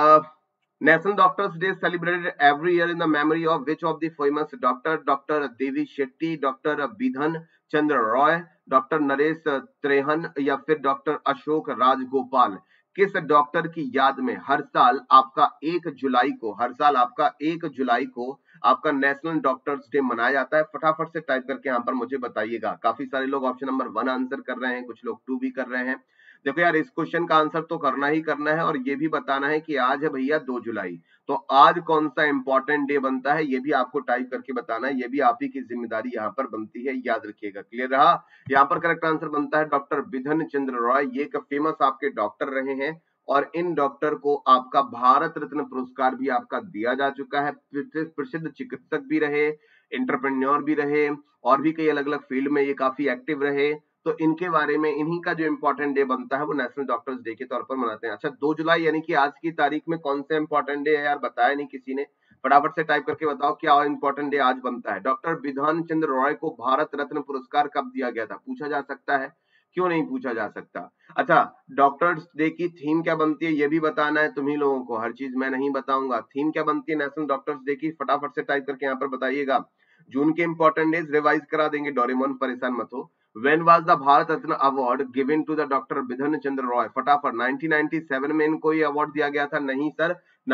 National doctors day celebrated every year in the memory of which of the famous doctor, doctor Devi Shetty, doctor Bidhan Chandra Roy, doctor Naresh Trehan, या फिर डॉक्टर अशोक राजगोपाल। किस डॉक्टर की याद में हर साल आपका 1 जुलाई को, हर साल आपका 1 जुलाई को आपका नेशनल डॉक्टर्स डे मनाया जाता है? फटाफट से टाइप करके यहाँ पर मुझे बताइएगा। काफी सारे लोग ऑप्शन नंबर 1 आंसर कर रहे हैं, कुछ लोग 2 भी कर रहे हैं। देखो यार, इस क्वेश्चन का आंसर तो करना ही करना है, और ये भी बताना है कि आज है भैया 2 जुलाई, तो आज कौन सा इंपॉर्टेंट डे बनता है ये भी आपको टाइप करके बताना है। ये भी आप ही की जिम्मेदारी यहाँ पर बनती है, याद रखिएगा। क्लियर रहा। यहाँ पर करेक्ट आंसर बनता है डॉक्टर बिधन चंद्र रॉय। ये एक फेमस आपके डॉक्टर रहे हैं, और इन डॉक्टर को आपका भारत रत्न पुरस्कार भी आपका दिया जा चुका है। प्रसिद्ध चिकित्सक भी रहे, एंटरप्रेन्योर भी रहे, और भी कई अलग अलग फील्ड में ये काफी एक्टिव रहे। तो इनके बारे में, इन्हीं का जो इंपॉर्टेंट डे बनता है वो नेशनल डॉक्टर्स डे के तौर पर मनाते हैं। अच्छा, 2 जुलाई यानी कि आज की तारीख में कौन सा इंपॉर्टेंट डे है यार, बताया नहीं किसी ने। फटाफट से टाइप करके बताओ क्या इंपॉर्टेंट डे आज बनता है। डॉक्टर बिधान चंद्र रॉय को भारत रत्न पुरस्कार कब दिया गया था, पूछा जा सकता है, क्यों नहीं पूछा जा सकता। अच्छा, डॉक्टर्स डे की थीम क्या बनती है ये भी बताना है तुम्ही लोगों को, हर चीज मैं नहीं बताऊंगा। थीम क्या बनती है नेशनल डॉक्टर्स डे की, फटाफट से टाइप करके यहाँ पर बताइएगा। जून के इंपॉर्टेंट डेज रिवाइज करा देंगे, डोरेमोन परेशान मत हो। When was the Bharat Ratna award given to the doctor Bidhan Chandra Roy? फटाफट, 1997 में इनको ये अवार्ड दिया गया था? नहीं सर,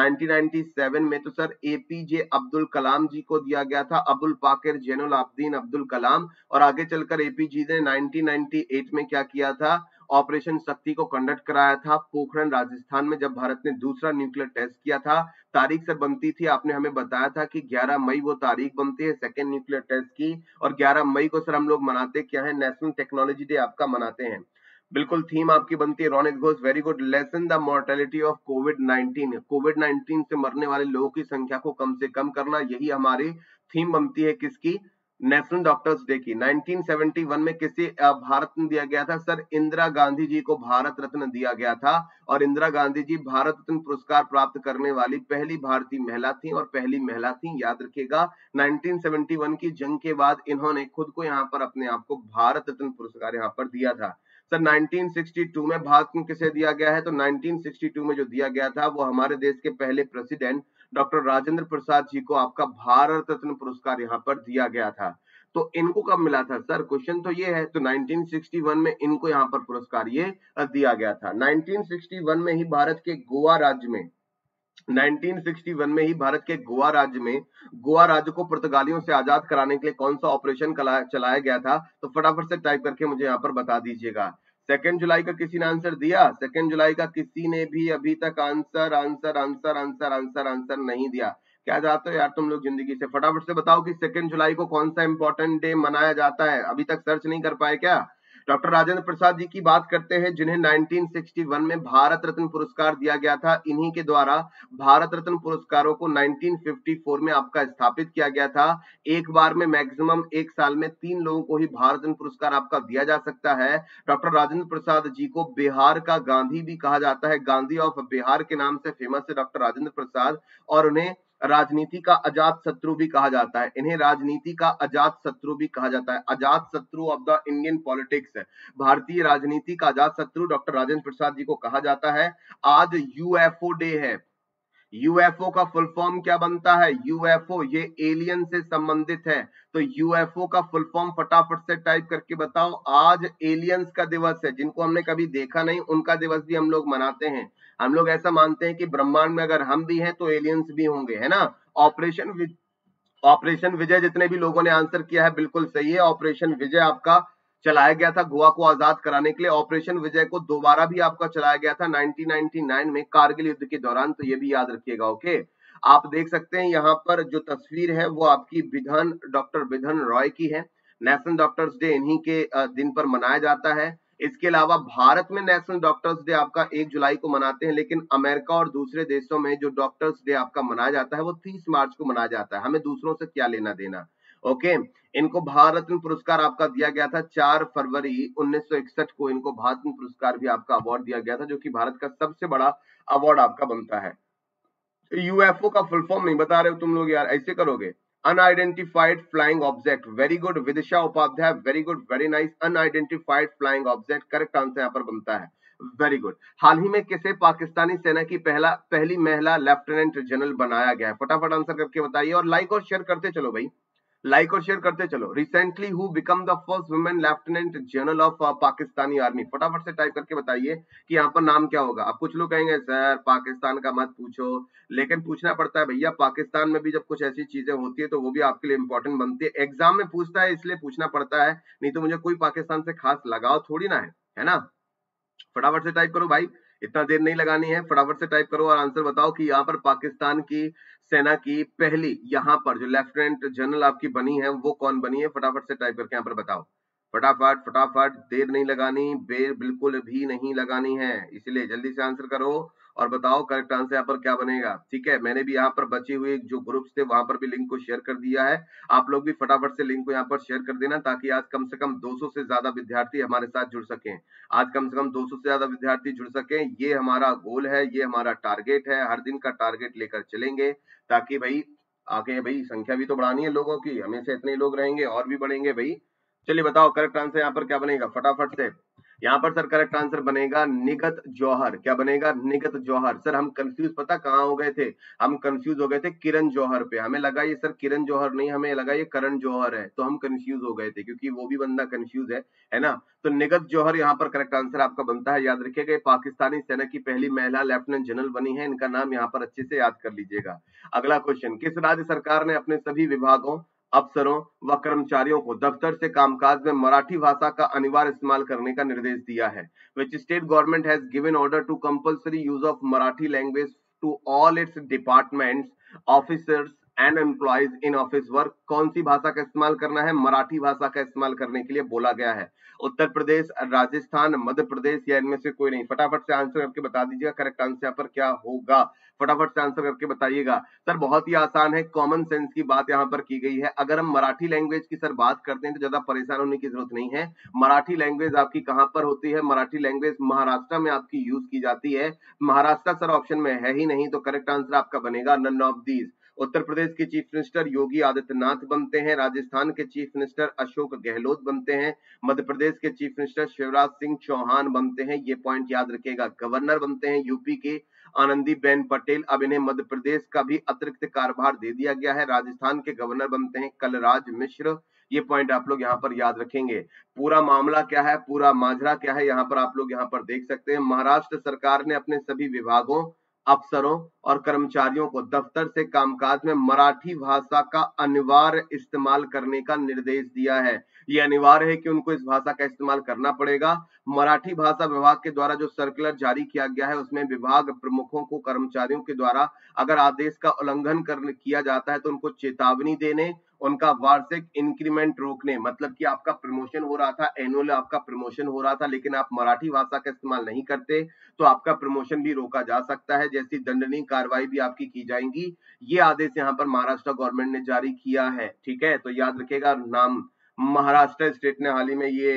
1997 में तो सर एपीजे अब्दुल कलाम जी को दिया गया था, अबुल पाकिर जैनुल आबदीन अब्दुल कलाम। और आगे चलकर एपीजे ने 1998 में क्या किया था, ऑपरेशन शक्ति को कंडक्ट कराया था पोखरण राजस्थान में, जब भारत ने दूसरा न्यूक्लियर टेस्ट किया था। तारीख से बनती थी, आपने हमें बताया था कि 11 मई वो तारीख बनती है सेकेंड न्यूक्लियर टेस्ट की, और 11 मई को सर हम लोग मनाते क्या है, नेशनल टेक्नोलॉजी डे आपका मनाते हैं। बिल्कुल थीम आपकी बनती है Ronit Ghosh, very good. Lesson the mortality of कोविड-19, कोविड-19 से मरने वाले लोगों की संख्या को कम से कम करना, यही हमारी थीम बनती है किसकी, नेशनल डॉक्टर्स डे की। 1971 में किसे भारत रत्न दिया गया था सर, इंदिरा गांधी जी को भारत रत्न दिया गया था, और इंदिरा गांधी जी भारत रत्न पुरस्कार प्राप्त करने वाली पहली भारतीय महिला थी और पहली महिला थी, याद रखिएगा। 1971 की जंग के बाद इन्होंने खुद को यहाँ पर अपने आप को भारत रत्न पुरस्कार यहाँ पर दिया था। सर 1962 में भारत रत्न किसे दिया गया है, तो 1962 में जो दिया गया था वो हमारे देश के पहले प्रेसिडेंट डॉक्टर राजेंद्र प्रसाद जी को आपका भारत रत्न पुरस्कार यहाँ पर दिया गया था। तो इनको कब मिला था सर, क्वेश्चन तो ये है। तो 1961 में इनको यहाँ पर पुरस्कार ये दिया गया था। 1961 में ही भारत के गोवा राज्य में 1961 में ही भारत के गोवा राज्य में गोवा राज्य को पुर्तगालियों से आजाद कराने के लिए कौन सा ऑपरेशन चलाया गया था, तो फटाफट से टाइप करके मुझे यहाँ पर बता दीजिएगा। 2 जुलाई का किसी ने आंसर दिया, 2 जुलाई का किसी ने भी अभी तक answer answer answer answer answer answer नहीं दिया। क्या चाहते हो यार तुम लोग जिंदगी से, फटाफट से बताओ कि 2 जुलाई को कौन सा इंपॉर्टेंट डे मनाया जाता है, अभी तक सर्च नहीं कर पाए क्या। डॉक्टर राजेंद्र प्रसाद जी की बात करते हैं जिन्हें 1961 में भारत रत्न पुरस्कार दिया गया था। इन्हीं के द्वारा भारत रत्न पुरस्कारों को 1954 में आपका स्थापित किया गया था। एक बार में मैक्सिमम एक साल में 3 लोगों को ही भारत रत्न पुरस्कार आपका दिया जा सकता है। डॉक्टर राजेंद्र प्रसाद जी को बिहार का गांधी भी कहा जाता है, गांधी ऑफ बिहार के नाम से फेमस है डॉक्टर राजेंद्र प्रसाद, और उन्हें राजनीति का अजात शत्रु भी कहा जाता है। इन्हें राजनीति का अजात शत्रु भी कहा जाता है, अजात शत्रु ऑफ द इंडियन पॉलिटिक्स, भारतीय राजनीति का अजात शत्रु डॉक्टर राजेंद्र प्रसाद जी को कहा जाता है। आज यूएफओ डे है। यूएफओ का फुल फॉर्म क्या बनता है, यूएफओ ये एलियन से संबंधित है, तो यूएफओ का फुल फॉर्म फटाफट से टाइप करके बताओ। आज एलियंस का दिवस है, जिनको हमने कभी देखा नहीं उनका दिवस भी हम लोग मनाते हैं। हम लोग ऐसा मानते हैं कि ब्रह्मांड में अगर हम भी हैं तो एलियंस भी होंगे, है ना। ऑपरेशन विजय जितने भी लोगों ने आंसर किया है बिल्कुल सही है। ऑपरेशन विजय आपका चलाया गया था गोवा को आजाद कराने के लिए। ऑपरेशन विजय को दोबारा भी आपका चलाया गया था 1999 में कारगिल युद्ध के दौरान, तो ये भी याद रखिएगा। ओके, आप देख सकते हैं यहाँ पर जो तस्वीर है वो आपकी डॉक्टर बिधन रॉय की है। नेशनल डॉक्टर्स डे इन्हीं के दिन पर मनाया जाता है। इसके अलावा भारत में नेशनल डॉक्टर्स डे आपका 1 जुलाई को मनाते हैं, लेकिन अमेरिका और दूसरे देशों में जो डॉक्टर्स डे आपका मनाया जाता है वो 30 मार्च को मनाया जाता है। हमें दूसरों से क्या लेना देना। ओके, इनको भारत रत्न पुरस्कार आपका दिया गया था 4 फरवरी 1961 को। इनको भारत रत्न पुरस्कार भी आपका अवार्ड दिया गया था, जो कि भारत का सबसे बड़ा अवार्ड आपका बनता है। यूएफओ का फुल फॉर्म नहीं बता रहे हो तुम लोग यार, ऐसे करोगे। Unidentified flying object, very good Vidisha Upadhyay, very good, very nice. Unidentified flying object correct answer यहाँ पर बनता है, वेरी गुड। हाल ही में किसे पाकिस्तानी सेना की पहली महिला लेफ्टिनेंट जनरल बनाया गया है, फटाफट आंसर करके बताइए, और लाइक और शेयर करते चलो भाई, लाइक और शेयर करते चलो। Recently who become the first women lieutenant general of Pakistani army, फटाफट से टाइप करके बताइए कि यहाँ पर नाम क्या होगा। अब कुछ लोग कहेंगे सर पाकिस्तान का मत पूछो, लेकिन पूछना पड़ता है भैया। पाकिस्तान में भी जब कुछ ऐसी चीजें होती है तो वो भी आपके लिए इंपॉर्टेंट बनती है, एग्जाम में पूछता है इसलिए पूछना पड़ता है, नहीं तो मुझे कोई पाकिस्तान से खास लगाव थोड़ी ना है ना। फटाफट से टाइप करो भाई, इतना देर नहीं लगानी है, फटाफट से टाइप करो और आंसर बताओ कि यहाँ पर पाकिस्तान की सेना की पहली यहाँ पर जो लेफ्टिनेंट जनरल आपकी बनी है वो कौन बनी है, फटाफट से टाइप करके यहाँ पर बताओ। फटाफट फटाफट, देर नहीं लगानी, बेर बिल्कुल भी नहीं लगानी है, इसलिए जल्दी से आंसर करो और बताओ करेक्ट आंसर यहाँ पर क्या बनेगा। ठीक है, मैंने भी यहाँ पर बचे हुए जो ग्रुप्स थे वहां पर भी लिंक को शेयर कर दिया है। आप लोग भी फटाफट से लिंक को यहाँ पर शेयर कर देना, ताकि आज कम से कम 200 से ज्यादा विद्यार्थी हमारे साथ जुड़ सकें। आज कम से कम 200 से ज्यादा विद्यार्थी जुड़ सकें, ये हमारा गोल है, ये हमारा टारगेट है। हर दिन का टारगेट लेकर चलेंगे, ताकि भाई आगे भाई संख्या भी तो बढ़ानी है लोगों की, हमेशा इतने लोग रहेंगे और भी बढ़ेंगे भाई। चलिए बताओ करेक्ट आंसर यहाँ पर क्या बनेगा फटाफट से। यहाँ पर सर करेक्ट आंसर बनेगा निगत जौहर। क्या बनेगा, निगत जौहर। सर हम कंफ्यूज पता कहाँ हो गए थे, हम कंफ्यूज हो गए थे किरण जौहर पे। हमें लगा ये सर किरण जौहर नहीं, हमें लगा ये करण जौहर है, तो हम कंफ्यूज हो गए थे, क्योंकि वो भी बंदा कंफ्यूज है ना। तो निगत जौहर यहाँ पर करेक्ट आंसर आपका बनता है। याद रखिएगा पाकिस्तानी सेना की पहली महिला लेफ्टिनेंट जनरल बनी है, इनका नाम यहाँ पर अच्छे से याद कर लीजिएगा। अगला क्वेश्चन, किस राज्य सरकार ने अपने सभी विभागों, अफसरों व कर्मचारियों को दफ्तर से कामकाज में मराठी भाषा का अनिवार्य इस्तेमाल करने का निर्देश दिया है? Which state government has given order to compulsory use of Marathi language to all its departments, officers and employees in office work, कौन सी भाषा का इस्तेमाल करना है? मराठी भाषा का इस्तेमाल करने के लिए बोला गया है। उत्तर प्रदेश, राजस्थान, मध्य प्रदेश या इनमें से कोई नहीं? फटाफट से आंसर करके बता दीजिएगा करेक्ट आंसर यहाँ पर क्या होगा, फटाफट से आंसर करके बताइएगा। सर बहुत ही आसान है, कॉमन सेंस की बात यहाँ पर की गई है। अगर हम मराठी लैंग्वेज की सर बात करते हैं तो ज्यादा परेशान होने की जरूरत नहीं है। मराठी लैंग्वेज आपकी कहां पर होती है? मराठी लैंग्वेज महाराष्ट्र में आपकी यूज की जाती है। महाराष्ट्र सर ऑप्शन में है ही नहीं, तो करेक्ट आंसर आपका बनेगा none of these. Uttar Pradesh के चीफ मिनिस्टर योगी आदित्यनाथ बनते हैं, राजस्थान के चीफ मिनिस्टर अशोक गहलोत बनते हैं, मध्य प्रदेश के चीफ मिनिस्टर शिवराज सिंह चौहान बनते हैं, ये पॉइंट याद रखिएगा। गवर्नर बनते हैं यूपी के आनंदीबेन पटेल, अब इन्हें मध्य प्रदेश का भी अतिरिक्त कार्यभार दे दिया गया है। राजस्थान के गवर्नर बनते हैं कलराज मिश्र, ये पॉइंट आप लोग यहाँ पर याद रखेंगे। पूरा मामला क्या है, पूरा माजरा क्या है, यहाँ पर आप लोग यहाँ पर देख सकते हैं। महाराष्ट्र सरकार ने अपने सभी विभागों, अफसरों और कर्मचारियों को दफ्तर से कामकाज में मराठी भाषा का अनिवार्य इस्तेमाल करने का निर्देश दिया है। ये अनिवार्य है कि उनको इस भाषा का इस्तेमाल करना पड़ेगा। मराठी भाषा विभाग के द्वारा जो सर्कुलर जारी किया गया है उसमें विभाग प्रमुखों को कर्मचारियों के द्वारा अगर आदेश का उल्लंघन किया जाता है तो उनको चेतावनी देने, उनका वार्षिक इंक्रीमेंट रोकने, मतलब कि आपका प्रमोशन हो रहा था, एनुअल आपका प्रमोशन हो रहा था, लेकिन आप मराठी भाषा का इस्तेमाल नहीं करते तो आपका प्रमोशन भी रोका जा सकता है, जैसी दंडनीय कार्रवाई भी आपकी की जाएंगी। ये आदेश यहाँ पर महाराष्ट्र गवर्नमेंट ने जारी किया है। ठीक है, तो याद रखिएगा नाम, महाराष्ट्र स्टेट ने हाल ही में ये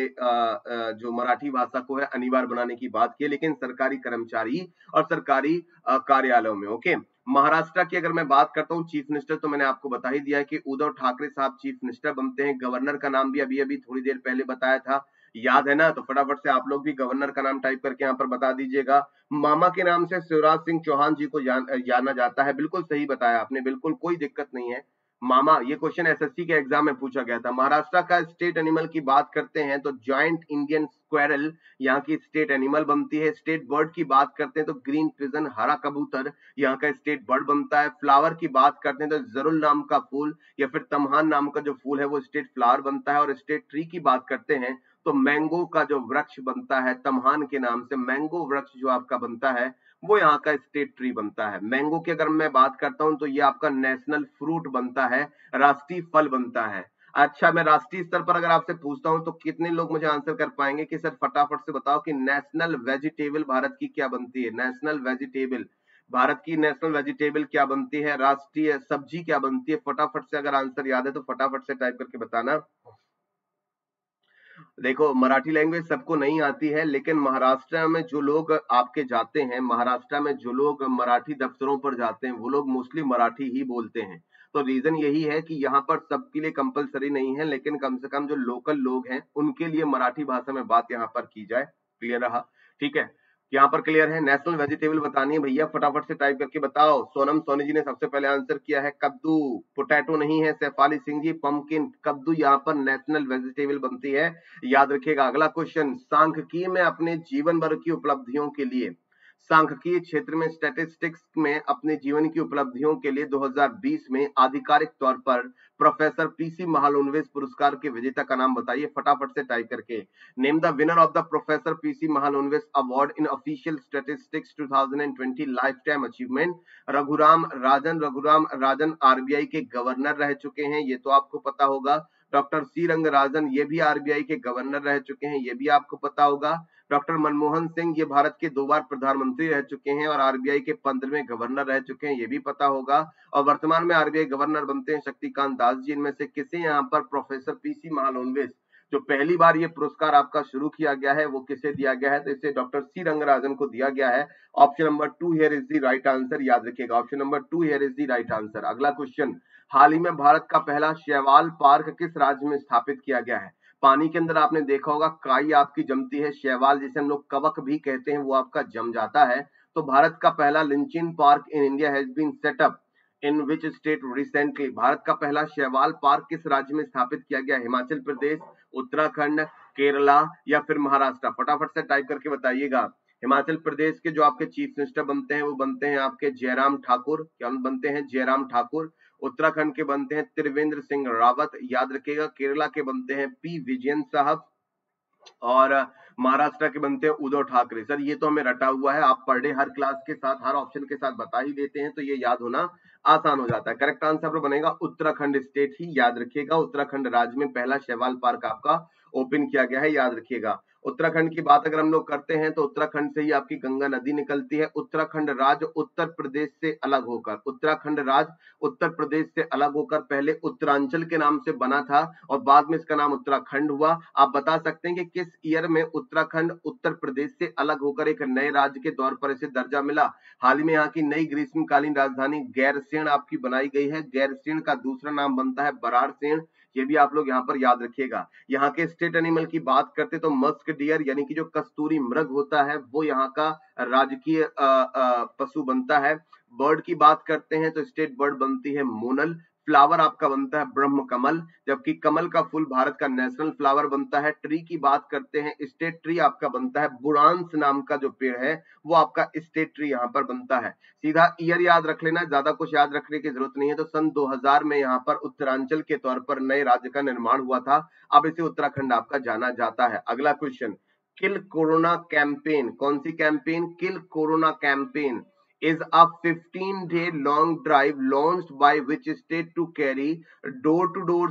जो मराठी भाषा को है अनिवार्य बनाने की बात की है, लेकिन सरकारी कर्मचारी और सरकारी कार्यालयों में। ओके, महाराष्ट्र की अगर मैं बात करता हूँ चीफ मिनिस्टर, तो मैंने आपको बता ही दिया है कि उद्धव ठाकरे साहब चीफ मिनिस्टर बनते हैं। गवर्नर का नाम भी अभी अभी थोड़ी देर पहले बताया था, याद है ना? तो फटाफट से आप लोग भी गवर्नर का नाम टाइप करके यहाँ पर बता दीजिएगा। मामा के नाम से शिवराज सिंह चौहान जी को जाना जाता है, बिल्कुल सही बताया आपने, बिल्कुल कोई दिक्कत नहीं है। मामा, ये क्वेश्चन एसएससी के एग्जाम में पूछा गया था। महाराष्ट्र का स्टेट एनिमल की बात करते हैं तो जॉइंट इंडियन स्क्वेरल यहाँ की स्टेट एनिमल बनती है। स्टेट बर्ड की बात करते हैं तो ग्रीन पिजन, हरा कबूतर यहाँ का स्टेट बर्ड बनता है। फ्लावर की बात करते हैं तो जरुल नाम का फूल या फिर तमहान नाम का जो फूल है वो स्टेट फ्लावर बनता है। और स्टेट ट्री की बात करते हैं तो मैंगो का जो वृक्ष बनता है तमहान के नाम से, मैंगो वृक्ष जो आपका बनता है वो यहाँ का स्टेट ट्री बनता है। मैंगो की अगर मैं बात करता हूं तो ये आपका नेशनल फ्रूट बनता है, राष्ट्रीय फल बनता है। अच्छा, मैं राष्ट्रीय स्तर पर अगर आपसे पूछता हूं तो कितने लोग मुझे आंसर कर पाएंगे कि सर फटाफट से बताओ कि नेशनल वेजिटेबल भारत की क्या बनती है? नेशनल वेजिटेबल भारत की नेशनल वेजिटेबल क्या बनती है? राष्ट्रीय सब्जी क्या बनती है? फटाफट से अगर आंसर याद है तो फटाफट से टाइप करके बताना। देखो, मराठी लैंग्वेज सबको नहीं आती है, लेकिन महाराष्ट्र में जो लोग आपके जाते हैं, महाराष्ट्र में जो लोग मराठी दफ्तरों पर जाते हैं वो लोग मोस्टली मराठी ही बोलते हैं। तो रीजन यही है कि यहाँ पर सबके लिए कंपलसरी नहीं है, लेकिन कम से कम जो लोकल लोग हैं उनके लिए मराठी भाषा में बात यहाँ पर की जाए। क्लियर रहा? ठीक है, यहाँ पर क्लियर है। नेशनल वेजिटेबल बतानी है भैया, फटाफट से टाइप करके बताओ। सोनम सोनी जी ने सबसे पहले आंसर किया है कद्दू, पोटैटो नहीं है। सैफाली सिंह जी पंपकिन, कद्दू यहाँ पर नेशनल वेजिटेबल बनती है। याद रखिएगा। अगला क्वेश्चन, सांख्यिकी में अपने जीवन भर की उपलब्धियों के लिए, सांख्यिकीय क्षेत्र में स्टैटिस्टिक्स में अपने जीवन की उपलब्धियों के लिए 2020 में आधिकारिक तौर पर प्रोफेसर पीसी महालनोबिस पुरस्कार के विजेता का नाम बताइए, फटाफट से टाइप करके। Name the winner of the professor PC Mahalanobis award in official statistics 2020 life time achievement. Raghuram Rajan RBI के गवर्नर रह चुके हैं, ये तो आपको पता होगा। डॉक्टर सी रंगराजन, ये भी आरबीआई के गवर्नर रह चुके हैं, ये भी आपको पता होगा। डॉक्टर मनमोहन सिंह, ये भारत के 2 बार प्रधानमंत्री रह चुके हैं और आरबीआई के 15वें गवर्नर रह चुके हैं, ये भी पता होगा। और वर्तमान में आरबीआई गवर्नर बनते हैं शक्तिकांत दास जी। इनमें से किसे यहाँ पर प्रोफेसर पीसी महालनोबिस, जो पहली बार ये पुरस्कार आपका शुरू किया गया है, वो किसे दिया गया है? तो इसे डॉक्टर सी रंगराजन को दिया गया है। Option number 2 here is the right answer, याद रखिएगा। Option number 2 here is the right answer. अगला क्वेश्चन, हाल ही में भारत का पहला शैवाल पार्क किस राज्य में स्थापित किया गया है? पानी के अंदर आपने देखा होगा काई आपकी जमती है, शैवाल जिसे हम लोग कवक भी कहते हैं वो आपका जम जाता है। तो भारत का पहला lichen park in India has been set up in which state recently? Bharat का पहला शैवाल पार्क किस राज्य में स्थापित किया गया? हिमाचल प्रदेश, उत्तराखंड, केरला या फिर महाराष्ट्र? फटाफट से टाइप करके बताइएगा। हिमाचल प्रदेश के जो आपके चीफ मिनिस्टर बनते हैं वो बनते हैं आपके जयराम ठाकुर, क्या बनते हैं? जयराम ठाकुर। उत्तराखंड के बनते हैं त्रिवेंद्र सिंह रावत, याद रखिएगा। केरला के बनते हैं पी विजयन साहब। और महाराष्ट्र के बनते हैं उद्धव ठाकरे। सर ये तो हमें रटा हुआ है, आप पर डे हर क्लास के साथ हर ऑप्शन के साथ बता ही देते हैं तो ये याद होना आसान हो जाता है। करेक्ट आंसर बनेगा उत्तराखंड स्टेट ही, याद रखिएगा। उत्तराखंड राज्य में पहला शैवाल पार्क आपका ओपन किया गया है, याद रखिएगा। उत्तराखंड की बात अगर हम लोग करते हैं तो उत्तराखंड से ही आपकी गंगा नदी निकलती है। उत्तराखंड राज्य उत्तर प्रदेश से अलग होकर, उत्तराखंड राज्य उत्तर प्रदेश से अलग होकर पहले उत्तरांचल के नाम से बना था और बाद में इसका नाम उत्तराखंड हुआ। आप बता सकते हैं कि किस ईयर में उत्तराखंड उत्तर प्रदेश से अलग होकर एक नए राज्य के तौर पर इसे दर्जा मिला? हाल ही में यहाँ की नई ग्रीष्मकालीन राजधानी गैरसेन आपकी बनाई गई है। गैरसेन का दूसरा नाम बनता है बराड़सेन, ये भी आप लोग यहाँ पर याद रखिएगा। यहाँ के स्टेट एनिमल की बात करते तो मस्क डियर यानी कि जो कस्तूरी मृग होता है वो यहाँ का राजकीय पशु बनता है। बर्ड की बात करते हैं तो स्टेट बर्ड बनती है मोनल। फ्लावर आपका बनता है ब्रह्म कमल, जबकि कमल का फूल भारत का नेशनल फ्लावर बनता है। ट्री की बात करते हैं, स्टेट ट्री आपका बनता है बुरांस नाम का जो पेड़ है वो आपका स्टेट ट्री यहाँ पर बनता है। सीधा ईयर याद रख लेना, ज्यादा कुछ याद रखने की जरूरत नहीं है। तो सन 2000 में यहाँ पर उत्तरांचल के तौर पर नए राज्य का निर्माण हुआ था, अब इसे उत्तराखंड आपका जाना जाता है। अगला क्वेश्चन, किल कोरोना कैंपेन, कौन सी campaign? Kill corona campaign is a 15-day long drive launched by which state to carry door-to-door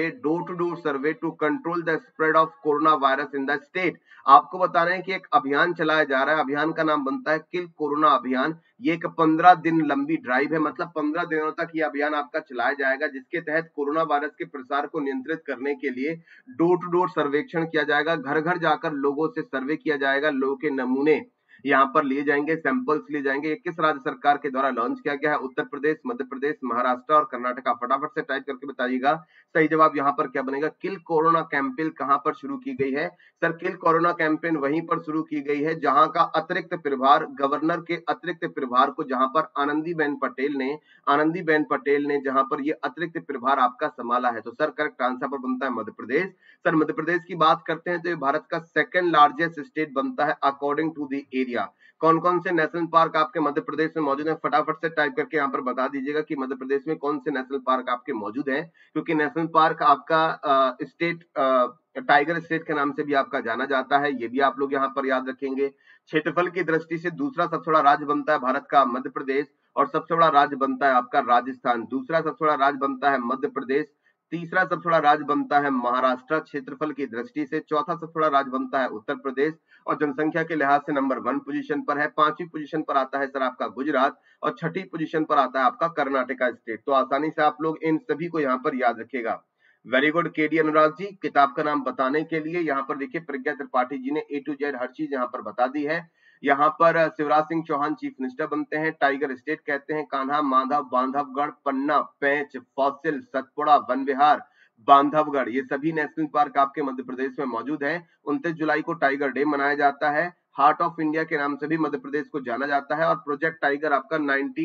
survey to control the spread of coronavirus in the state। आपको बता रहे हैं कि एक अभियान चलाया जा रहा है, अभियान का नाम बनता है किल कोरोना अभियान। ये एक 15 दिन लंबी ड्राइव है, मतलब 15 दिनों तक ये अभियान आपका चलाया जाएगा, जिसके तहत कोरोना वायरस के प्रसार को नियंत्रित करने के लिए डोर टू डोर सर्वेक्षण किया जाएगा। घर घर जाकर लोगों से सर्वे किया जाएगा, लोगों के नमूने यहाँ पर लिए जाएंगे, सैंपल्स लिए जाएंगे। ये किस राज्य सरकार के द्वारा लॉन्च किया गया है? उत्तर प्रदेश, मध्य प्रदेश, महाराष्ट्र और कर्नाटक। फटाफट से टाइप करके बताइएगा। सही जवाब यहाँ पर क्या बनेगा? किल कोरोना कैंपेन कहां पर शुरू की गई है? सर किल कोरोना कैंपेन वहीं पर शुरू की गई है जहां का अतिरिक्त प्रभार, गवर्नर के अतिरिक्त प्रभार को जहां पर आनंदीबेन पटेल ने जहां पर ये अतिरिक्त प्रभार आपका संभाला है। तो सर करेक्ट आंसर पर बनता है मध्य प्रदेश। सर मध्य प्रदेश की बात करते हैं तो ये भारत का सेकंड लार्जेस्ट स्टेट बनता है अकॉर्डिंग टू द एरिया। कौन कौन से नेशनल पार्क आपके मध्य प्रदेश में मौजूद है? फटाफट से टाइप करके यहाँ पर बता दीजिएगा कि मध्य प्रदेश में कौन से नेशनल पार्क आपके मौजूद हैं, क्योंकि नेशनल पार्क आपका स्टेट टाइगर स्टेट के नाम से भी आपका जाना जाता है, ये भी आप लोग यहाँ पर याद रखेंगे। क्षेत्रफल की दृष्टि से दूसरा सबसे बड़ा राज्य बनता है भारत का मध्य प्रदेश, और सबसे बड़ा राज्य बनता है आपका राजस्थान। दूसरा सबसे बड़ा राज्य बनता है मध्य प्रदेश, तीसरा सबसे बड़ा राज्य बनता है महाराष्ट्र क्षेत्रफल की दृष्टि से, चौथा सबसे बड़ा राज्य बनता है उत्तर प्रदेश, और जनसंख्या के लिहाज से नंबर 1 पोजीशन पर है। 5वीं पोजीशन पर आता है सर आपका गुजरात, और 6ठी पोजीशन पर आता है आपका कर्नाटका स्टेट। तो आसानी से आप लोग इन सभी को यहाँ पर याद रखिएगा। Very good KD Anurag ji, किताब का नाम बताने के लिए यहाँ पर देखिए प्रज्ञा त्रिपाठी जी ने A to Z हर चीज यहाँ पर बता दी है। यहाँ पर शिवराज सिंह चौहान चीफ मिनिस्टर बनते हैं। टाइगर स्टेट कहते हैं कान्हा, माधव, बांधवगढ़, पन्ना, पेंच, फॉसिल, सतपुड़ा, वन विहार, बांधवगढ़, ये सभी नेशनल पार्क आपके मध्य प्रदेश में मौजूद है। 29 जुलाई को टाइगर डे मनाया जाता है। हार्ट ऑफ इंडिया के नाम से भी मध्य प्रदेश को जाना जाता है, और प्रोजेक्ट टाइगर आपका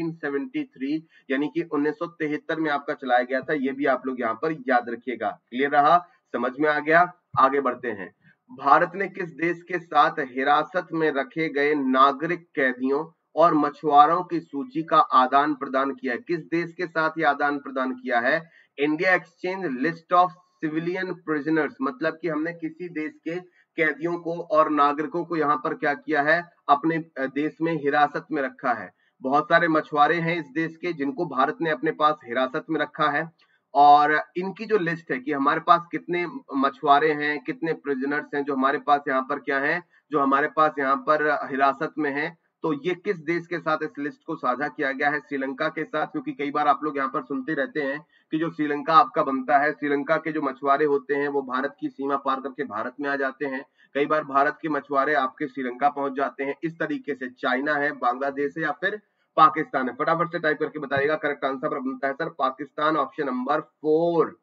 1973 यानी कि 1973 में आपका चलाया गया था, ये भी आप लोग यहाँ पर याद रखिएगा। क्लियर रहा? समझ में आ गया? आगे बढ़ते हैं। भारत ने किस देश के साथ हिरासत में रखे गए नागरिक कैदियों और मछुआरों की सूची का आदान प्रदान किया है? किस देश के साथ ये आदान प्रदान किया है? India exchange list of civilian prisoners, मतलब कि हमने किसी देश के कैदियों को और नागरिकों को यहाँ पर क्या किया है? अपने देश में हिरासत में रखा है। बहुत सारे मछुआरे हैं इस देश के जिनको भारत ने अपने पास हिरासत में रखा है, और इनकी जो लिस्ट है कि हमारे पास कितने मछुआरे हैं, कितने प्रिजनर्स हैं जो हमारे पास यहाँ पर क्या है, जो हमारे पास यहाँ पर हिरासत में है, तो ये किस देश के साथ इस लिस्ट को साझा किया गया है? श्रीलंका के साथ, क्योंकि कई बार आप लोग यहाँ पर सुनते रहते हैं कि जो श्रीलंका आपका बनता है, श्रीलंका के जो मछुआरे होते हैं वो भारत की सीमा पार करके भारत में आ जाते हैं। कई बार भारत के मछुआरे आपके श्रीलंका पहुंच जाते हैं। इस तरीके से चाइना है, बांग्लादेश है, या फिर पाकिस्तान है। फटाफट से टाइप करके बताइएगा। करेक्ट आंसर बनता है सर पाकिस्तान, ऑप्शन नंबर 4।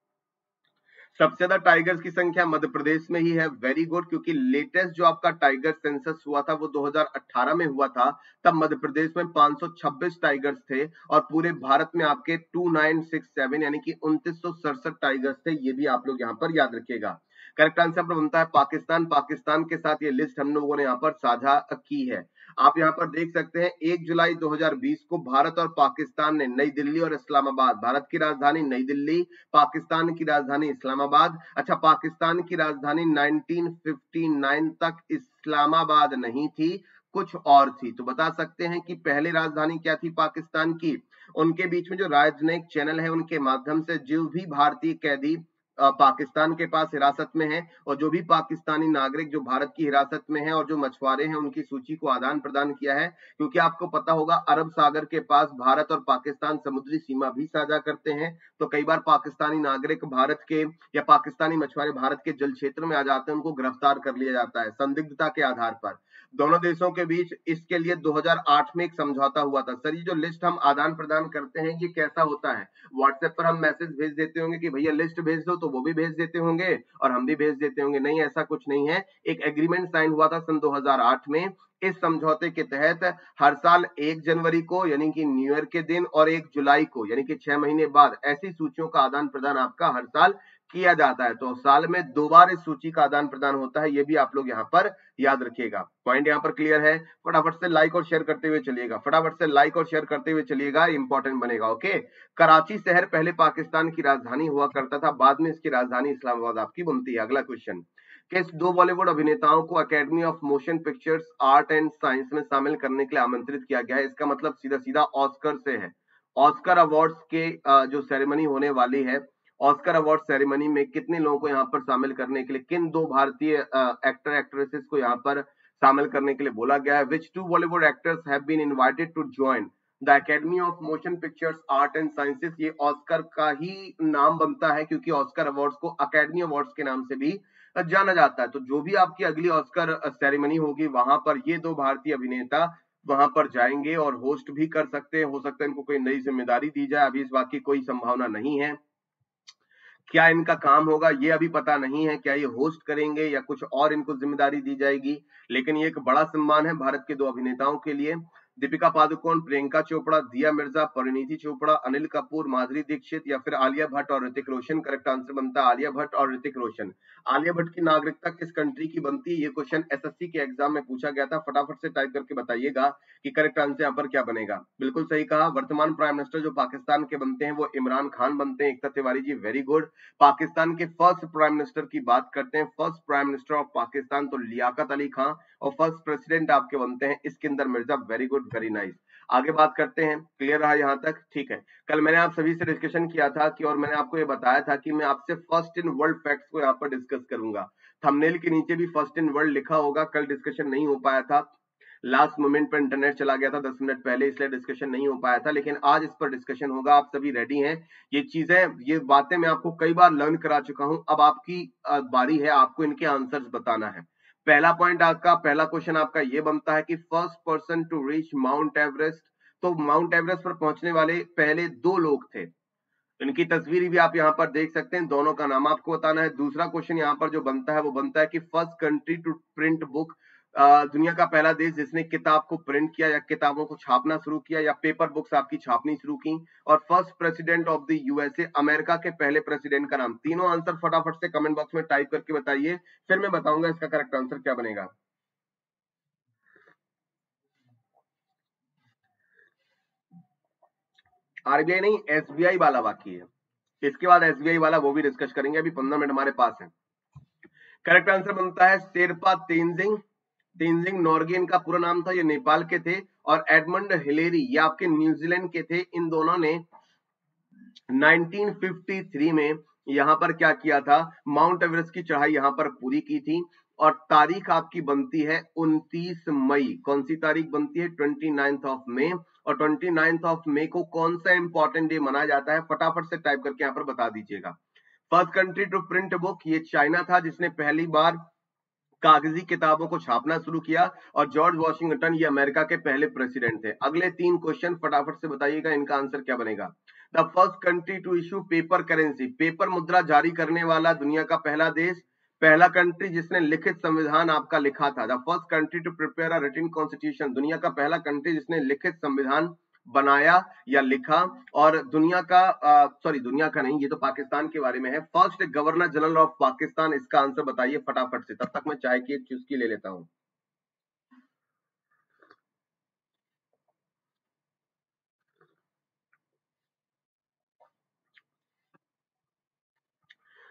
सबसे ज्यादा टाइगर्स की संख्या मध्य प्रदेश में ही है। वेरी गुड, क्योंकि लेटेस्ट जो आपका टाइगर सेंसस हुआ था वो 2018 में हुआ था, तब मध्य प्रदेश में 526 टाइगर्स थे, और पूरे भारत में आपके 2967 यानी कि 2967 टाइगर्स थे। ये भी आप लोग यहाँ पर याद रखिएगा। करेक्ट आंसर बनता है पाकिस्तान। पाकिस्तान के साथ ये लिस्ट हम लोगों ने यहाँ पर साझा की है। आप यहाँ पर देख सकते हैं 1 जुलाई 2020 को भारत और पाकिस्तान ने नई दिल्ली और इस्लामाबाद, भारत की राजधानी नई दिल्ली, पाकिस्तान की राजधानी इस्लामाबाद। अच्छा, पाकिस्तान की राजधानी 1959 तक इस्लामाबाद नहीं थी, कुछ और थी। तो बता सकते हैं कि पहली राजधानी क्या थी पाकिस्तान की। उनके बीच में जो राजनयिक चैनल है उनके माध्यम से जो भी भारतीय कैदी पाकिस्तान के पास हिरासत में है और जो भी पाकिस्तानी नागरिक जो भारत की हिरासत में है और जो मछुआरे हैं उनकी सूची को आदान प्रदान किया है, क्योंकि आपको पता होगा अरब सागर के पास भारत और पाकिस्तान समुद्री सीमा भी साझा करते हैं। तो कई बार पाकिस्तानी नागरिक भारत के या पाकिस्तानी मछुआरे भारत के जल क्षेत्र में आ जाते हैं, उनको गिरफ्तार कर लिया जाता है संदिग्धता के आधार पर। दोनों देशों के बीच इसके लिए 2008 में एक समझौता हुआ था। सर, ये जो लिस्ट हम आदान प्रदान करते हैं ये कैसा होता है? व्हाट्सएप पर हम मैसेज भेज देते होंगे कि भैया लिस्ट भेज दो, तो वो भी भेज देते होंगे और हम भी भेज देते होंगे? नहीं, ऐसा कुछ नहीं है। एक एग्रीमेंट साइन हुआ था सन 2008 में। इस समझौते के तहत हर साल 1 जनवरी को यानी कि न्यू ईयर के दिन और 1 जुलाई को यानी कि 6 महीने बाद ऐसी सूचियों का आदान प्रदान आपका हर साल किया जाता है। तो साल में 2 बार इस सूची का आदान प्रदान होता है, ये भी आप लोग यहाँ पर याद रखिएगा। पॉइंट यहाँ पर क्लियर है? फटाफट से लाइक और शेयर करते हुए चलिएगा, फटाफट से लाइक और शेयर करते हुए चलिएगा, इंपॉर्टेंट बनेगा। ओके, कराची शहर पहले पाकिस्तान की राजधानी हुआ करता था, बाद में इसकी राजधानी इस्लामाबाद आपकी बनती है। अगला क्वेश्चन, किस 2 बॉलीवुड अभिनेताओं को academy of motion pictures art and science में शामिल करने के लिए आमंत्रित किया गया है? इसका मतलब सीधा सीधा ऑस्कर से है। ऑस्कर अवार्ड्स के जो सेरेमनी होने वाली है, ऑस्कर अवार्ड सेरेमनी में कितने लोगों को यहाँ पर शामिल करने के लिए, किन 2 भारतीय एक्टर एक्ट्रेसेस को यहाँ पर शामिल करने के लिए बोला गया है? Which 2 Bollywood actors have been invited to join the academy of motion pictures art and sciences? ये ऑस्कर का ही नाम बनता है क्योंकि ऑस्कर अवार्ड्स को अकेडमी अवार्ड्स के नाम से भी जाना जाता है। तो जो भी आपकी अगली ऑस्कर सेरेमनी होगी वहां पर ये 2 भारतीय अभिनेता वहां पर जाएंगे और होस्ट भी कर सकते हैं। हो सकता है इनको कोई नई जिम्मेदारी दी जाए, अभी इस बात की कोई संभावना नहीं है। क्या इनका काम होगा ये अभी पता नहीं है, क्या ये होस्ट करेंगे या कुछ और इनको जिम्मेदारी दी जाएगी, लेकिन ये एक बड़ा सम्मान है भारत के 2 अभिनेताओं के लिए। दीपिका पादुकोण, प्रियंका चोपड़ा, दिया मिर्जा, परिणीति चोपड़ा, अनिल कपूर, माधुरी दीक्षित या फिर आलिया भट्ट और ऋतिक रोशन? करेक्ट आंसर बनता है आलिया भट्ट और ऋतिक रोशन। आलिया भट्ट की नागरिकता किस कंट्री की बनती है? ये क्वेश्चन एसएससी के एग्जाम में पूछा गया था, फटाफट से टाइप करके बताइएगा कि करेक्ट आंसर यहाँ पर क्या बनेगा। बिल्कुल सही कहा, वर्तमान प्राइम मिनिस्टर जो पाकिस्तान के बनते हैं वो इमरान खान बनते हैं। Ekta Tiwari ji, very good. पाकिस्तान के फर्स्ट प्राइम मिनिस्टर की बात करते हैं, first prime minister of Pakistan तो लियाकत अली खान, और फर्स्ट प्रेसिडेंट आपके बनते हैं Iskander Mirza. Very good, very nice. आगे बात करते हैं, क्लियर रहा यहाँ तक? ठीक है, कल मैंने आप सभी से डिस्कशन किया था कि और मैंने आपको ये बताया था कि मैं आपसे फर्स्ट इन वर्ल्ड फैक्ट्स को यहाँ पर डिस्कस करूंगा। थंबनेल के नीचे भी फर्स्ट इन वर्ल्ड लिखा होगा। कल डिस्कशन नहीं हो पाया था, लास्ट मोमेंट पर इंटरनेट चला गया था 10 मिनट पहले, इसलिए डिस्कशन नहीं हो पाया था, लेकिन आज इस पर डिस्कशन होगा। आप सभी रेडी हैं? ये चीजें, ये बातें मैं आपको कई बार लर्न करा चुका हूं, अब आपकी बारी है, आपको इनके आंसर्स बताना है। पहला पॉइंट आपका, पहला क्वेश्चन आपका ये बनता है कि first person to reach mount Everest, तो माउंट एवरेस्ट पर पहुंचने वाले पहले 2 लोग थे, इनकी तस्वीर भी आप यहाँ पर देख सकते हैं, दोनों का नाम आपको बताना है। दूसरा क्वेश्चन यहाँ पर जो बनता है वो बनता है कि first country to print book, दुनिया का पहला देश जिसने किताब को प्रिंट किया या किताबों को छापना शुरू किया या पेपर बुक्स आपकी छापनी शुरू की। और first president of the USA, America के पहले प्रेसिडेंट का नाम। तीनों आंसर फटाफट से कमेंट बॉक्स में टाइप करके बताइए, फिर मैं बताऊंगा इसका करेक्ट आंसर क्या बनेगा। आरबीआई नहीं, एसबीआई वाला बाकी है, इसके बाद एसबीआई वाला वो भी डिस्कस करेंगे, अभी 15 मिनट हमारे पास है। करेक्ट आंसर बनता है शेरपा तेंजिंग। तेंजिंग नोर्गे इनका पूरा नाम था, ये नेपाल के थे। और एडमंड हिलेरी ये आपके न्यूजीलैंड के थे। इन दोनों ने 1953 में यहां पर क्या किया था, माउंट एवरेस्ट की चढ़ाई यहां पर पूरी की थी। और तारीख आपकी बनती है 29 मई। कौन सी तारीख बनती है? 29th of May. और 29th ऑफ मई को कौन सा इंपॉर्टेंट डे मनाया जाता है? फटाफट से टाइप करके यहां पर बता दीजिएगा। First country to print book, ये चाइना था जिसने पहली बार कागजी किताबों को छापना शुरू किया। और जॉर्ज वॉशिंगटन ये अमेरिका के पहले प्रेसिडेंट थे। अगले 3 क्वेश्चन फटाफट से बताइएगा, इनका आंसर क्या बनेगा। The first country to issue paper currency, paper मुद्रा जारी करने वाला दुनिया का पहला देश, पहला कंट्री जिसने लिखित संविधान आपका लिखा था। The first country to prepare a written constitution, दुनिया का पहला कंट्री जिसने लिखित संविधान बनाया या लिखा। और दुनिया का सॉरी दुनिया का नहीं, ये तो पाकिस्तान के बारे में है। First governor general of Pakistan, इसका आंसर बताइए फटाफट से, तब तक मैं चाय की एक चुस्की ले लेता हूं।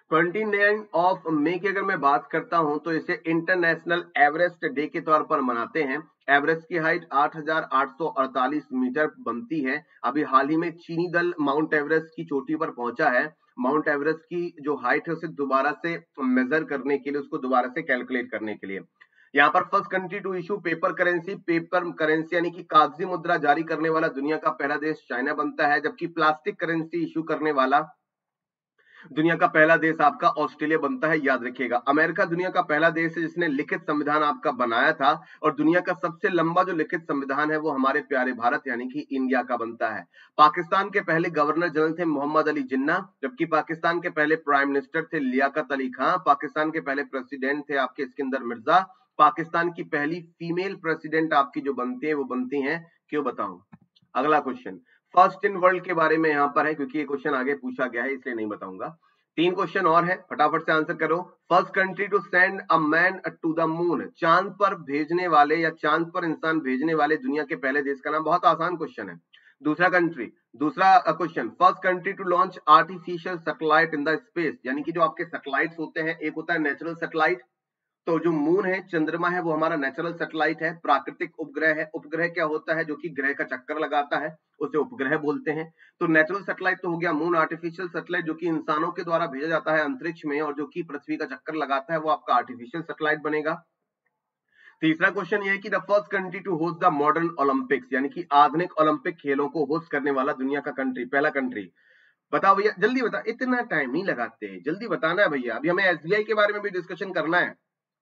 29 ऑफ मई की अगर मैं बात करता हूं तो इसे इंटरनेशनल एवरेस्ट डे के तौर पर मनाते हैं। एवरेस्ट की हाइट 8,848 मीटर बनती है। अभी हाल ही में चीनी दल माउंट एवरेस्ट की चोटी पर पहुंचा है। माउंट एवरेस्ट की जो हाइट है उसे दोबारा से मेजर करने के लिए, उसको दोबारा से कैलकुलेट करने के लिए यहाँ पर first country to issue paper currency यानी कि कागजी मुद्रा जारी करने वाला दुनिया का पहला देश चाइना बनता है, जबकि प्लास्टिक करेंसी इशू करने वाला दुनिया का पहला देश आपका ऑस्ट्रेलिया बनता है। याद रखिएगा, अमेरिका दुनिया का पहला देश है जिसने लिखित संविधान आपका बनाया था, और दुनिया का सबसे लंबा जो लिखित संविधान है वो हमारे प्यारे भारत यानी कि इंडिया का बनता है। पाकिस्तान के पहले गवर्नर जनरल थे मोहम्मद अली जिन्ना, जबकि पाकिस्तान के पहले प्राइम मिनिस्टर थे लियाकत अली खां। पाकिस्तान के पहले प्रेसिडेंट थे आपके सिकंदर मिर्जा। पाकिस्तान की पहली फीमेल प्रेसिडेंट आपकी जो बनती है वो बनती है, क्यों बताऊं। अगला क्वेश्चन फर्स्ट इन वर्ल्ड के बारे में यहाँ पर है, क्योंकि ये क्वेश्चन आगे पूछा गया है इसलिए नहीं बताऊंगा। 3 क्वेश्चन और है, फटाफट से आंसर करो। First country to send a man to the moon, चांद पर भेजने वाले या चांद पर इंसान भेजने वाले दुनिया के पहले देश का नाम। बहुत आसान क्वेश्चन है। दूसरा question first country to launch artificial satellite in the space, यानी कि जो आपके सैटेलाइट्स होते हैं, एक होता है नेचुरल सैटेलाइट, तो जो मून है, चंद्रमा है, वो हमारा नेचुरल सैटेलाइट है। प्राकृतिक उपग्रह है। उपग्रह क्या होता है, जो कि ग्रह का चक्कर लगाता है, उसे उपग्रह बोलते हैं। तो नेचुरल सैटेलाइट तो हो गया मून। आर्टिफिशियल सैटेलाइट जो कि इंसानों के द्वारा भेजा जाता है अंतरिक्ष में और जो कि पृथ्वी का चक्कर लगाता है, वो आपका आर्टिफिशियल सैटेलाइट बनेगा। तीसरा क्वेश्चन ये है कि the first country to host the modern Olympics, यानी कि आधुनिक ओलंपिक खेलों को होस्ट करने वाला दुनिया का कंट्री, पहला कंट्री। बताओ भैया, जल्दी बता, इतना टाइम नहीं लगाते, जल्दी बताना है भैया, अभी हमें एसबीआई के बारे में भी डिस्कशन करना है,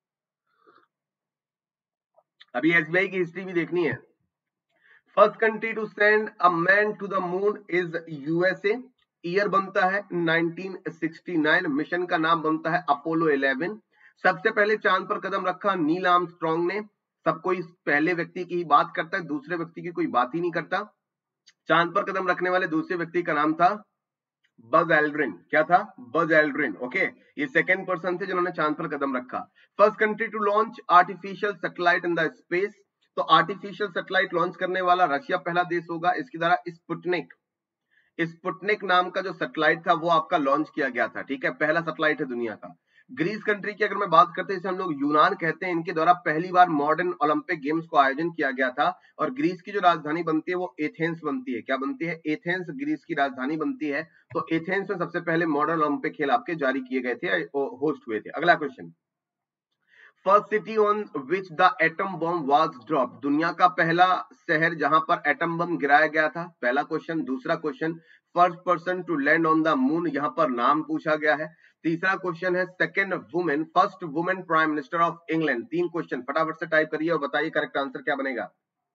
अभी एसबीआई की हिस्ट्री भी देखनी है। First country to send a man to the moon is USA. Year बनता है 1969। मिशन का नाम बनता है अपोलो 11। सबसे पहले चांद पर कदम रखा नील आर्मस्ट्रांग ने। सब कोई पहले व्यक्ति की ही बात करता है, दूसरे व्यक्ति की कोई बात ही नहीं करता। चांद पर कदम रखने वाले दूसरे व्यक्ति का नाम था बज एल्ड्रिन। क्या था? Buzz Aldrin. ओके, ये सेकंड पर्सन थे जिन्होंने चांद पर कदम रखा। First country to launch artificial satellite in the space, तो आर्टिफिशियल सैटेलाइट लॉन्च करने वाला रशिया पहला देश होगा। इसके द्वारा स्पुटनिक नाम का जो सैटेलाइट था वो आपका लॉन्च किया गया था। ठीक है, पहला सैटेलाइट है दुनिया का। ग्रीस कंट्री की अगर मैं बात करते हैं, इसे हम लोग यूनान कहते हैं, इनके द्वारा पहली बार मॉडर्न ओलंपिक गेम्स को आयोजन किया गया था। और ग्रीस की जो राजधानी बनती है वो एथेंस बनती है। क्या बनती है? एथेंस ग्रीस की राजधानी बनती है। तो एथेंस में सबसे पहले मॉडर्न ओलंपिक खेल आपके जारी किए गए थे, होस्ट हुए थे। अगला question, first city on which the atom bomb was drop, दुनिया का पहला शहर जहां पर एटम बम गिराया गया था, पहला क्वेश्चन। दूसरा question, first person to land on the moon, यहां पर नाम पूछा गया है। तीसरा क्वेश्चन है second women, first women prime minister of England. 3 question फटाफट से टाइप करिए और बताइए करेक्ट आंसर क्या बनेगा।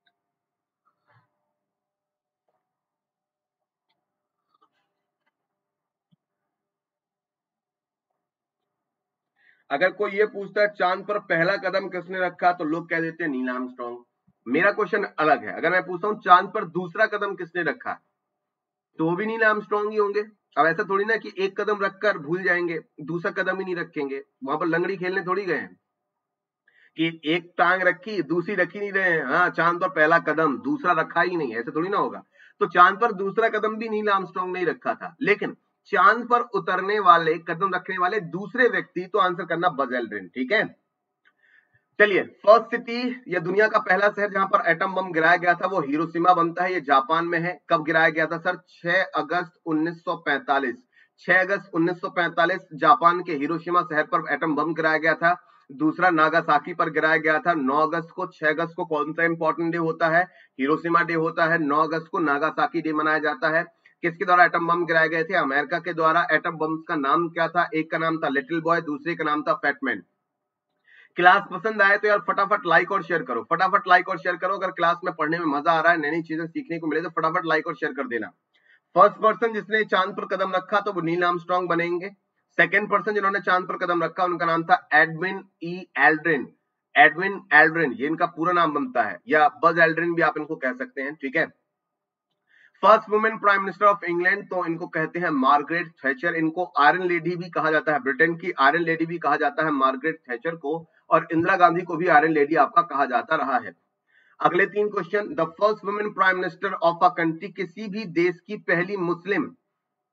अगर कोई ये पूछता है चांद पर पहला कदम किसने रखा, तो लोग कह देते हैं नील आर्मस्ट्रांग। मेरा क्वेश्चन अलग है, अगर मैं पूछता हूँ चांद पर दूसरा कदम किसने रखा, तो वो भी नील आर्मस्ट्रांग ही होंगे। अब ऐसा थोड़ी ना कि एक कदम रखकर भूल जाएंगे, दूसरा कदम ही नहीं रखेंगे। वहां पर लंगड़ी खेलने थोड़ी गए हैं कि एक टांग रखी दूसरी रखी नहीं रहे हैं। हाँ, चांद पर पहला कदम दूसरा रखा ही नहीं, ऐसे थोड़ी ना होगा। तो चांद पर दूसरा कदम भी नील आर्मस्ट्रांग ने रखा था, लेकिन चांद पर उतरने वाले, कदम रखने वाले दूसरे व्यक्ति, तो आंसर करना बज एल्ड्रिन। ठीक है, चलिए। फर्स्ट सिटी या दुनिया का पहला शहर जहां पर एटम बम गिराया गया था वो हिरोशिमा बनता है, ये जापान में है। कब गिराया गया था सर? 6 अगस्त 1945। 6 अगस्त 1945 जापान के हिरोशिमा शहर पर एटम बम गिराया गया था। दूसरा नागासाकी पर गिराया गया था 9 अगस्त को। 6 अगस्त को कौन सा इंपॉर्टेंट डे होता है? हिरोशिमा डे होता है। 9 अगस्त को नागासाकी डे मनाया जाता है। किसके द्वारा एटम बम गिराए गए थे? अमेरिका के द्वारा। एटम बम का नाम क्या था? एक का नाम था लिटिल बॉय, दूसरे का नाम था फैटमैन। क्लास पसंद आए तो यार फटाफट लाइक और शेयर करो, फटाफट लाइक और शेयर करो। अगर क्लास में पढ़ने में मजा आ रहा है, नई नई चीजें सीखने को मिले, तो फटाफट लाइक और शेयर कर देना। फर्स्ट पर्सन जिसने चांद पर कदम रखा तो वो नील आर्मस्ट्रांग बनेंगे। सेकंड पर्सन जिन्होंने चांद पर कदम रखा उनका नाम था Edwin E Aldrin. Edwin Aldrin, ये इनका पूरा नाम बनता है, या बज एल्ड्रिन भी आप इनको कह सकते हैं। ठीक है। First women prime minister of England, तो इनको कहते हैं मार्गरेट थैचर। इनको आयरन लेडी भी कहा जाता है, ब्रिटेन की आयरन लेडी भी कहा जाता है मार्गरेट थैचर को। और इंदिरा गांधी को भी आयरन लेडी आपका कहा जाता रहा है। अगले 3 question, the first women prime minister of a country, किसी भी देश की पहली Muslim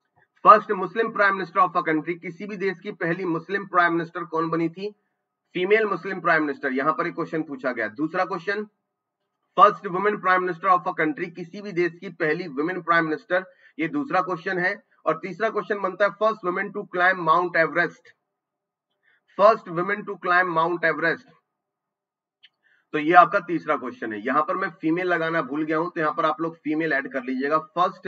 first Muslim prime minister of a country, किसी भी देश की पहली मुस्लिम प्राइम मिनिस्टर कौन बनी थी? फीमेल मुस्लिम प्राइम मिनिस्टर, यहां पर एक क्वेश्चन पूछा गया। दूसरा question, first women prime minister of a country, किसी भी देश की पहली वुमेन प्राइम मिनिस्टर, ये दूसरा क्वेश्चन है। और तीसरा क्वेश्चन बनता है first women to climb mount Everest, first women to climb mount Everest. तो ये आपका तीसरा क्वेश्चन है। यहां पर मैं फीमेल लगाना भूल गया हूं, तो यहां पर आप लोग फीमेल ऐड कर लीजिएगा। First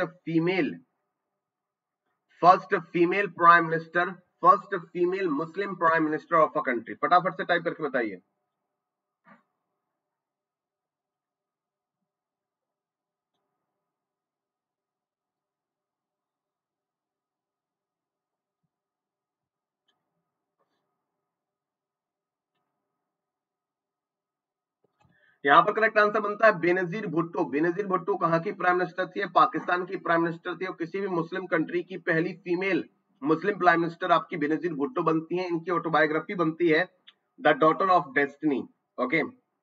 female prime minister, first female Muslim prime minister of a country, फटाफट से टाइप करके बताइए। यहां पर करेक्ट आंसर बनता है बेनजीर भुट्टो। बेनजीर भुट्टो कहां की प्राइम मिनिस्टर थी? पाकिस्तान की प्राइम मिनिस्टर थी। और किसी भी मुस्लिम कंट्री की पहली फीमेल मुस्लिम प्राइम मिनिस्टर आपकी बेनजीर भुट्टो बनती है। इनकी ऑटोबायोग्राफी बनती है the daughter of destiny. Okay,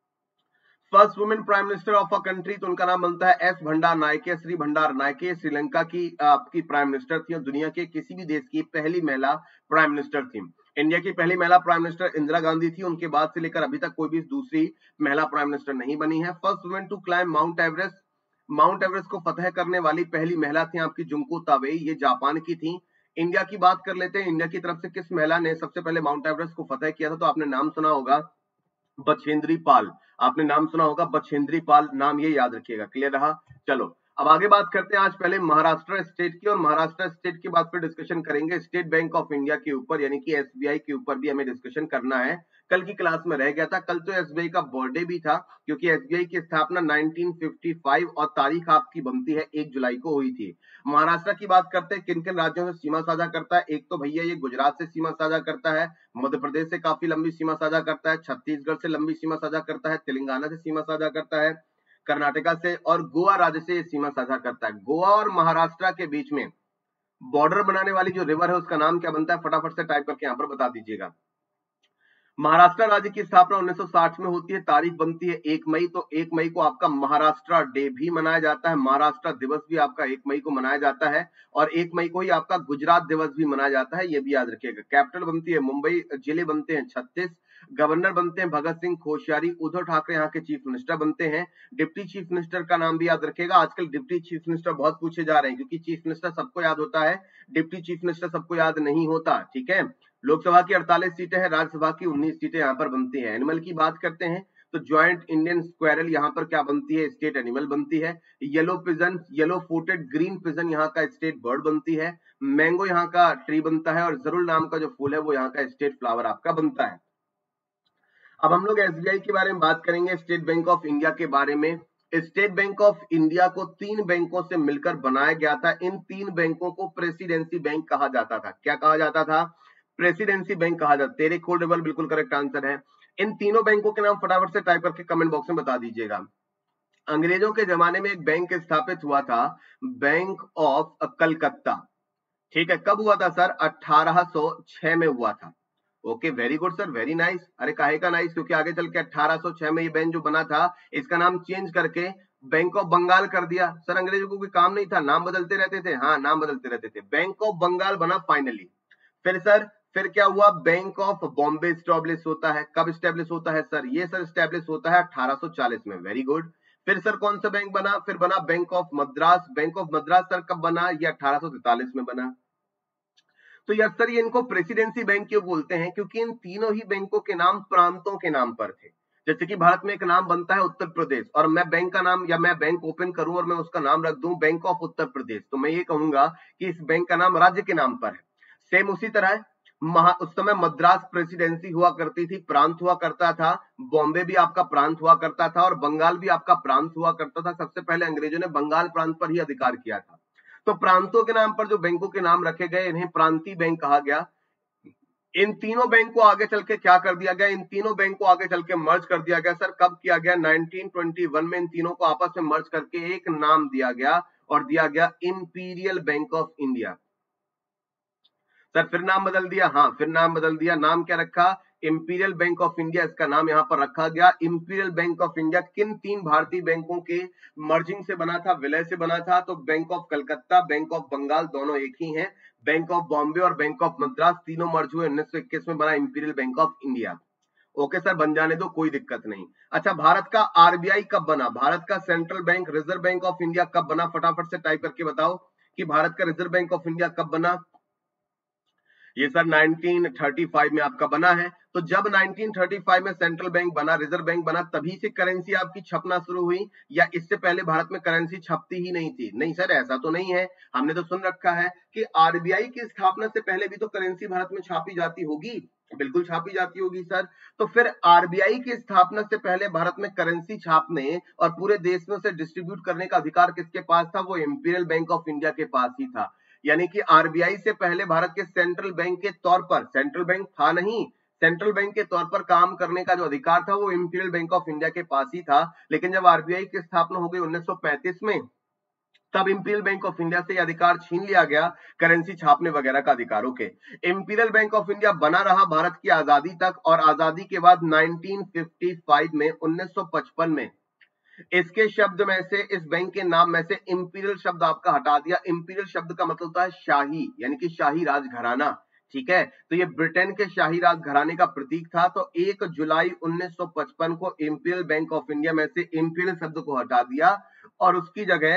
first women prime minister of a country, तो उनका नाम बनता है एस भंडार नायके, श्री भंडार नायके। श्रीलंका की आपकी प्राइम मिनिस्टर थी और दुनिया के किसी भी देश की पहली महिला प्राइम मिनिस्टर थी। इंडिया की पहली महिला प्राइम मिनिस्टर इंदिरा गांधी थी। उनके बाद से लेकर अभी तक कोई भी दूसरी महिला प्राइम मिनिस्टर नहीं बनी है। First women to climb mount Everest, mount Everest को फतह करने वाली पहली महिला थी आपकी जुंको ताबेई, ये जापान की थी। इंडिया की बात कर लेते हैं, इंडिया की तरफ से किस महिला ने सबसे पहले माउंट एवरेस्ट को फतह किया था? तो आपने नाम सुना होगा बछेंद्री पाल, आपने नाम सुना होगा बछेंद्री पाल, नाम ये याद रखिएगा। क्लियर रहा? चलो अब आगे बात करते हैं आज पहले महाराष्ट्र स्टेट की, और महाराष्ट्र स्टेट की बात पे डिस्कशन करेंगे स्टेट बैंक ऑफ इंडिया के ऊपर, यानी कि एसबीआई के ऊपर भी हमें डिस्कशन करना है। कल की क्लास में रह गया था, कल तो एसबीआई का बर्थडे भी था, क्योंकि एसबीआई की स्थापना 1955 और तारीख आपकी बनती है 1 जुलाई को हुई थी। महाराष्ट्र की बात करते हैं, किन किन राज्यों से सीमा साझा करता है? एक तो भैया ये गुजरात से सीमा साझा करता है, मध्य प्रदेश से काफी लंबी सीमा साझा करता है, छत्तीसगढ़ से लंबी सीमा साझा करता है, तेलंगाना से सीमा साझा करता है, कर्नाटका से, और गोवा राज्य से सीमा साझा करता है। गोवा और महाराष्ट्र के बीच में बॉर्डर बनाने वाली जो रिवर है उसका नाम क्या बनता है? फटाफट से टाइप करके यहां पर बता दीजिएगा। महाराष्ट्र राज्य की स्थापना 1960 में होती है, तारीख बनती है 1 मई, तो 1 मई को आपका महाराष्ट्र डे भी मनाया जाता है, महाराष्ट्र दिवस भी आपका 1 मई को मनाया जाता है, और 1 मई को ही आपका गुजरात दिवस भी मनाया जाता है, ये भी याद रखिएगा। कैपिटल बनती है मुंबई, जिले बनते हैं 36, गवर्नर बनते हैं भगत सिंह कोश्यारी, उद्धव ठाकरे यहाँ के चीफ मिनिस्टर बनते हैं। डिप्टी चीफ मिनिस्टर का नाम भी याद रखिएगा। आजकल डिप्टी चीफ मिनिस्टर बहुत पूछे जा रहे हैं, क्योंकि चीफ मिनिस्टर सबको याद होता है, डिप्टी चीफ मिनिस्टर सबको याद नहीं होता। ठीक है, लोकसभा की 48 सीटें हैं, राज्यसभा की 19 सीटें यहाँ पर बनती हैं। एनिमल की बात करते हैं तो ज्वाइंट इंडियन स्क्वायरल यहाँ पर क्या बनती है? स्टेट एनिमल बनती है। Yellow pigeon, yellow footed green pigeon यहाँ का स्टेट बर्ड बनती है। मैंगो यहाँ का ट्री बनता है, और जरूल नाम का जो फूल है वो यहाँ का स्टेट फ्लावर आपका बनता है। अब हम लोग एसबीआई के बारे में बात करेंगे, स्टेट बैंक ऑफ इंडिया के बारे में। स्टेट बैंक ऑफ इंडिया को 3 बैंकों से मिलकर बनाया गया था। इन 3 बैंकों को प्रेसिडेंसी बैंक कहा जाता था। क्या कहा जाता था? प्रेसिडेंसी बैंक कहा जाता। तेरे खोडेबल बिल्कुल करेक्ट आंसर है। इन तीनों बैंकों के नाम फटाफट से टाइप करके कमेंट बॉक्स में बता दीजिएगा। अंग्रेजों के जमाने में एक बैंक स्थापित हुआ था, बैंक ऑफ कलकत्ता। ठीक है, कब हुआ था सर? 1806 में हुआ था। Okay, very good sir, very nice. अरे काहे का नाइस? क्योंकि आगे चल के 1806 में ये बैंक जो बना था, इसका नाम चेंज करके बैंक ऑफ बंगाल कर दिया। सर अंग्रेजों को कोई काम नहीं था, नाम बदलते रहते थे। हाँ, नाम बदलते रहते थे। बैंक ऑफ बंगाल बना फाइनली। फिर सर, फिर क्या हुआ? बैंक ऑफ बॉम्बे स्टैब्लिश होता है। कब स्टैब्लिश होता है सर? ये सर स्टैब्लिश होता है 1840 में। Very good. फिर सर कौन सा बैंक बना? फिर बना bank of Madras. Bank of Madras sir कब बना? ये 1843 में बना। तो यस सर, ये इनको प्रेसिडेंसी बैंक क्यों बोलते हैं? क्योंकि इन तीनों ही बैंकों के नाम प्रांतों के नाम पर थे। जैसे कि भारत में एक नाम बनता है उत्तर प्रदेश, और मैं बैंक का नाम, या मैं बैंक ओपन करूं और मैं उसका नाम रख दूं बैंक ऑफ उत्तर प्रदेश, तो मैं ये कहूंगा कि इस बैंक का नाम राज्य के नाम पर है। सेम उसी तरह उस समय मद्रास प्रेसिडेंसी हुआ करती थी, प्रांत हुआ करता था। बॉम्बे भी आपका प्रांत हुआ करता था, और बंगाल भी आपका प्रांत हुआ करता था। सबसे पहले अंग्रेजों ने बंगाल प्रांत पर ही अधिकार किया था। तो प्रांतों के नाम पर जो बैंकों के नाम रखे गए, इन्हें प्रांतीय बैंक कहा गया। इन तीनों बैंक को आगे चल के क्या कर दिया गया? इन तीनों बैंक को आगे चल के मर्ज कर दिया गया। सर कब किया गया? 1921 में इन तीनों को आपस में मर्ज करके एक नाम दिया गया, और दिया गया imperial bank of India. Sir फिर नाम बदल दिया? हाँ, फिर नाम बदल दिया। नाम क्या रखा? इंपीरियल बैंक ऑफ इंडिया इसका नाम यहाँ पर रखा गया। इंपीरियल बैंक ऑफ इंडिया किन 3 भारतीय बैंकों के मर्जिंग से बना था, विलय से बना था? तो bank of Calcutta, bank of Bengal दोनों एक ही हैं, बैंक ऑफ बॉम्बे और बैंक ऑफ मद्रास तीनों मर्ज हुए 1921 में, बना imperial bank of India. Okay sir, बन जाने दो, कोई दिक्कत नहीं। अच्छा, भारत का आरबीआई कब बना? भारत का central bank, reserve bank of India कब बना? फटाफट से टाइप करके बताओ कि भारत का रिजर्व बैंक ऑफ इंडिया कब बना। ये सर 1935 में आपका बना है। तो जब 1935 में सेंट्रल बैंक बना, रिजर्व बैंक बना, तभी से करेंसी आपकी छपना शुरू हुई, या इससे पहले भारत में करेंसी छपती ही नहीं थी? नहीं सर, ऐसा तो नहीं है। हमने तो सुन रखा है कि आरबीआई की स्थापना से पहले भी तो करेंसी भारत में छापी जाती होगी। बिल्कुल छापी जाती होगी सर। तो फिर आरबीआई की स्थापना से पहले भारत में करेंसी छापने और पूरे देश में उसे डिस्ट्रीब्यूट करने का अधिकार किसके पास था? वो इंपीरियल बैंक ऑफ इंडिया के पास ही था। यानी कि आरबीआई से पहले भारत के सेंट्रल बैंक के तौर पर, सेंट्रल बैंक था नहीं, सेंट्रल बैंक के तौर पर काम करने का जो अधिकार था वो इंपीरियल बैंक ऑफ इंडिया के पास ही था। लेकिन जब आरबीआई की स्थापना हो गई 1935 में, तब इंपीरियल बैंक ऑफ इंडिया से अधिकार छीन लिया गया, करेंसी छापने वगैरह का अधिकार। Okay, imperial bank of India बना रहा भारत की आजादी तक, और आजादी के बाद 1955 में, 1955 में इसके शब्द में से, इस बैंक के नाम में से इंपीरियल शब्द आपका हटा दिया। इंपीरियल शब्द का मतलब होता है शाही, यानी कि शाही राजघराना। ठीक है, तो ये ब्रिटेन के शाही राजघराने का प्रतीक था। तो 1 जुलाई 1955 को इंपीरियल बैंक ऑफ इंडिया में से इंपीरियल शब्द को हटा दिया और उसकी जगह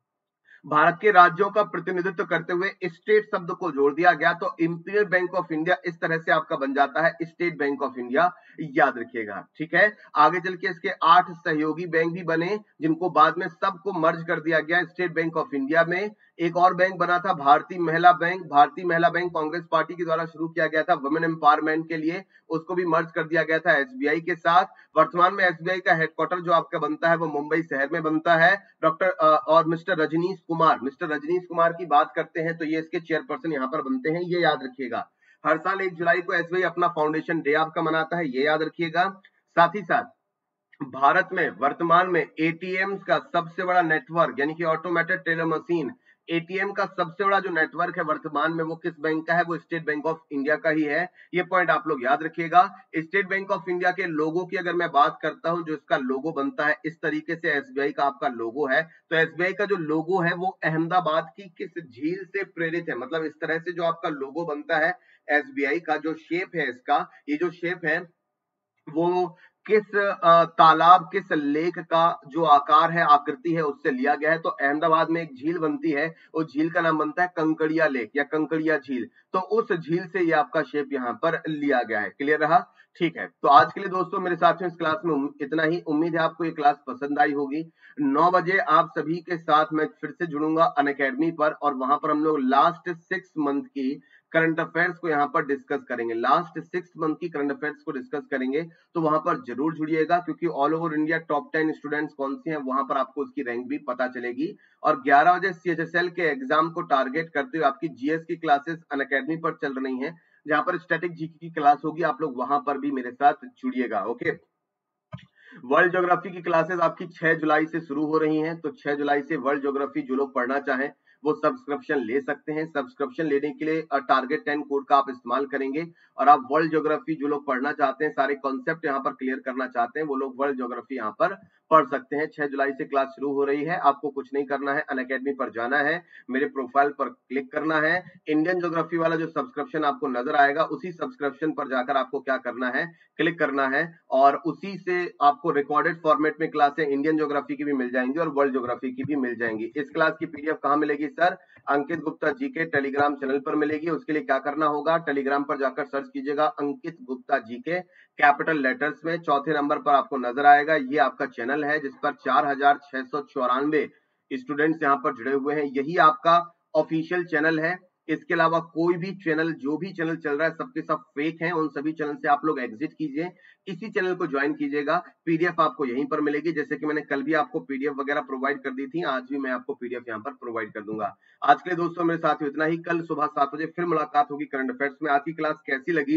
भारत के राज्यों का प्रतिनिधित्व करते हुए स्टेट शब्द को जोड़ दिया गया। तो इंपीरियल बैंक ऑफ इंडिया इस तरह से आपका बन जाता है स्टेट बैंक ऑफ इंडिया, याद रखिएगा। ठीक है, आगे चल के इसके 8 सहयोगी बैंक भी बने, जिनको बाद में सबको मर्ज कर दिया गया स्टेट बैंक ऑफ इंडिया में। एक और बैंक बना था भारतीय महिला बैंक। भारतीय महिला बैंक कांग्रेस पार्टी के द्वारा शुरू किया गया था वुमेन एम्पावरमेंट के लिए, उसको भी मर्ज कर दिया गया था एसबीआई के साथ। वर्तमान में एसबीआई का हेडक्वार्टर जो आपका बनता है वो मुंबई शहर में बनता है। डॉक्टर और मिस्टर रजनीश कुमार की बात करते हैं तो ये इसके चेयरपर्सन यहाँ पर बनते हैं, ये याद रखिएगा। हर साल 1 जुलाई को एसबीआई अपना फाउंडेशन डे आपका मनाता है, ये याद रखिएगा। साथ ही साथ भारत में वर्तमान में एटीएम का सबसे बड़ा नेटवर्क, यानी कि ऑटोमेटेड टेलर मशीन, एटीएम का सबसे बड़ा जो नेटवर्क है वर्तमान में, वो किस बैंक का है? वो स्टेट बैंक ऑफ इंडिया का ही है। ये पॉइंट आप लोग याद रखिएगा। स्टेट बैंक ऑफ इंडिया के लोगो की अगर मैं बात करता हूं, जो इसका लोगो बनता है इस तरीके से, एसबीआई का आपका लोगो है। तो एसबीआई का जो लोगो है वो अहमदाबाद की किस झील से प्रेरित है? मतलब इस तरह से जो आपका लोगो बनता है एसबीआई का, जो शेप है इसका, ये जो शेप है वो किस तालाब, किस लेक का जो आकार है, आकृति है, उससे लिया गया है। तो अहमदाबाद में एक झील बनती है, उस झील का नाम बनता है कंकड़िया लेक या कंकड़िया झील। तो उस झील से ये आपका शेप यहाँ पर लिया गया है। क्लियर रहा? ठीक है, तो आज के लिए दोस्तों मेरे साथ में इस क्लास में इतना ही। उम्मीद है आपको ये क्लास पसंद आई होगी। 9 बजे आप सभी के साथ मैं फिर से जुड़ूंगा अनअकैडमी पर, और वहां पर हम लोग लास्ट 6 मंथ की करंट अफेयर्स को यहाँ पर डिस्कस करेंगे। लास्ट 6 मंथ की करंट अफेयर्स को डिस्कस करेंगे, तो वहां पर जरूर जुड़िएगा, क्योंकि all over India top 10 students कौन से हैं वहां पर आपको उसकी रैंक भी पता चलेगी। और 11 बजे सीएचएसएल के एग्जाम को टारगेट करते हुए आपकी जीएस की क्लासेस अनअकैडमी पर चल रही हैं, जहां पर स्टैटिक जीके की क्लास होगी। आप लोग वहां पर भी मेरे साथ जुड़िएगा। ओके, वर्ल्ड ज्योग्राफी की क्लासेस आपकी 6 जुलाई से शुरू हो रही हैं। तो 6 जुलाई से वर्ल्ड ज्योग्राफी जो लोग पढ़ना चाहें वो सब्सक्रिप्शन ले सकते हैं। सब्सक्रिप्शन लेने के लिए टारगेट 10 कोड का आप इस्तेमाल करेंगे, और आप वर्ल्ड ज्योग्राफी जो लोग पढ़ना चाहते हैं, सारे कॉन्सेप्ट यहाँ पर क्लियर करना चाहते हैं, वो लोग वर्ल्ड ज्योग्राफी यहाँ पर पढ़ सकते हैं। 6 जुलाई से क्लास शुरू हो रही है। आपको कुछ नहीं करना है, अनअकैडमी पर जाना है, मेरे प्रोफाइल पर क्लिक करना है, इंडियन ज्योग्राफी वाला जो सब्सक्रिप्शन आपको नजर आएगा उसी सब्सक्रिप्शन पर जाकर आपको क्या करना है? क्लिक करना है, और उसी से आपको रिकॉर्डेड फॉर्मेट में क्लासें इंडियन ज्योग्राफी की भी मिल जाएंगी और वर्ल्ड ज्योग्राफी की भी मिल जाएंगी। इस क्लास की पीडीएफ कहाँ मिलेगी सर? अंकित गुप्ता जी के टेलीग्राम चैनल पर मिलेगी। उसके लिए क्या करना होगा? टेलीग्राम पर जाकर सर्च कीजिएगा अंकित गुप्ता जी के, कैपिटल लेटर्स में, चौथे नंबर पर आपको नजर आएगा। ये आपका चैनल है जिस पर 4694 स्टूडेंट्स यहाँ पर जुड़े हुए हैं। यही आपका ऑफिशियल चैनल है। इसके अलावा कोई भी चैनल, जो भी चैनल चल रहा है, सबके सब फेक हैं। उन सभी चैनल से आप लोग एग्जिट कीजिए, इसी चैनल को ज्वाइन कीजिएगा। पीडीएफ आपको यहीं पर मिलेगी, जैसे कि मैंने कल भी आपको पीडीएफ वगैरह प्रोवाइड कर दी थी, आज भी मैं आपको पीडीएफ यहाँ पर प्रोवाइड कर दूंगा। आज के लिए दोस्तों मेरे साथ इतना ही। कल सुबह 7 बजे फिर मुलाकात होगी करंट अफेयर्स में। आज की क्लास कैसी लगी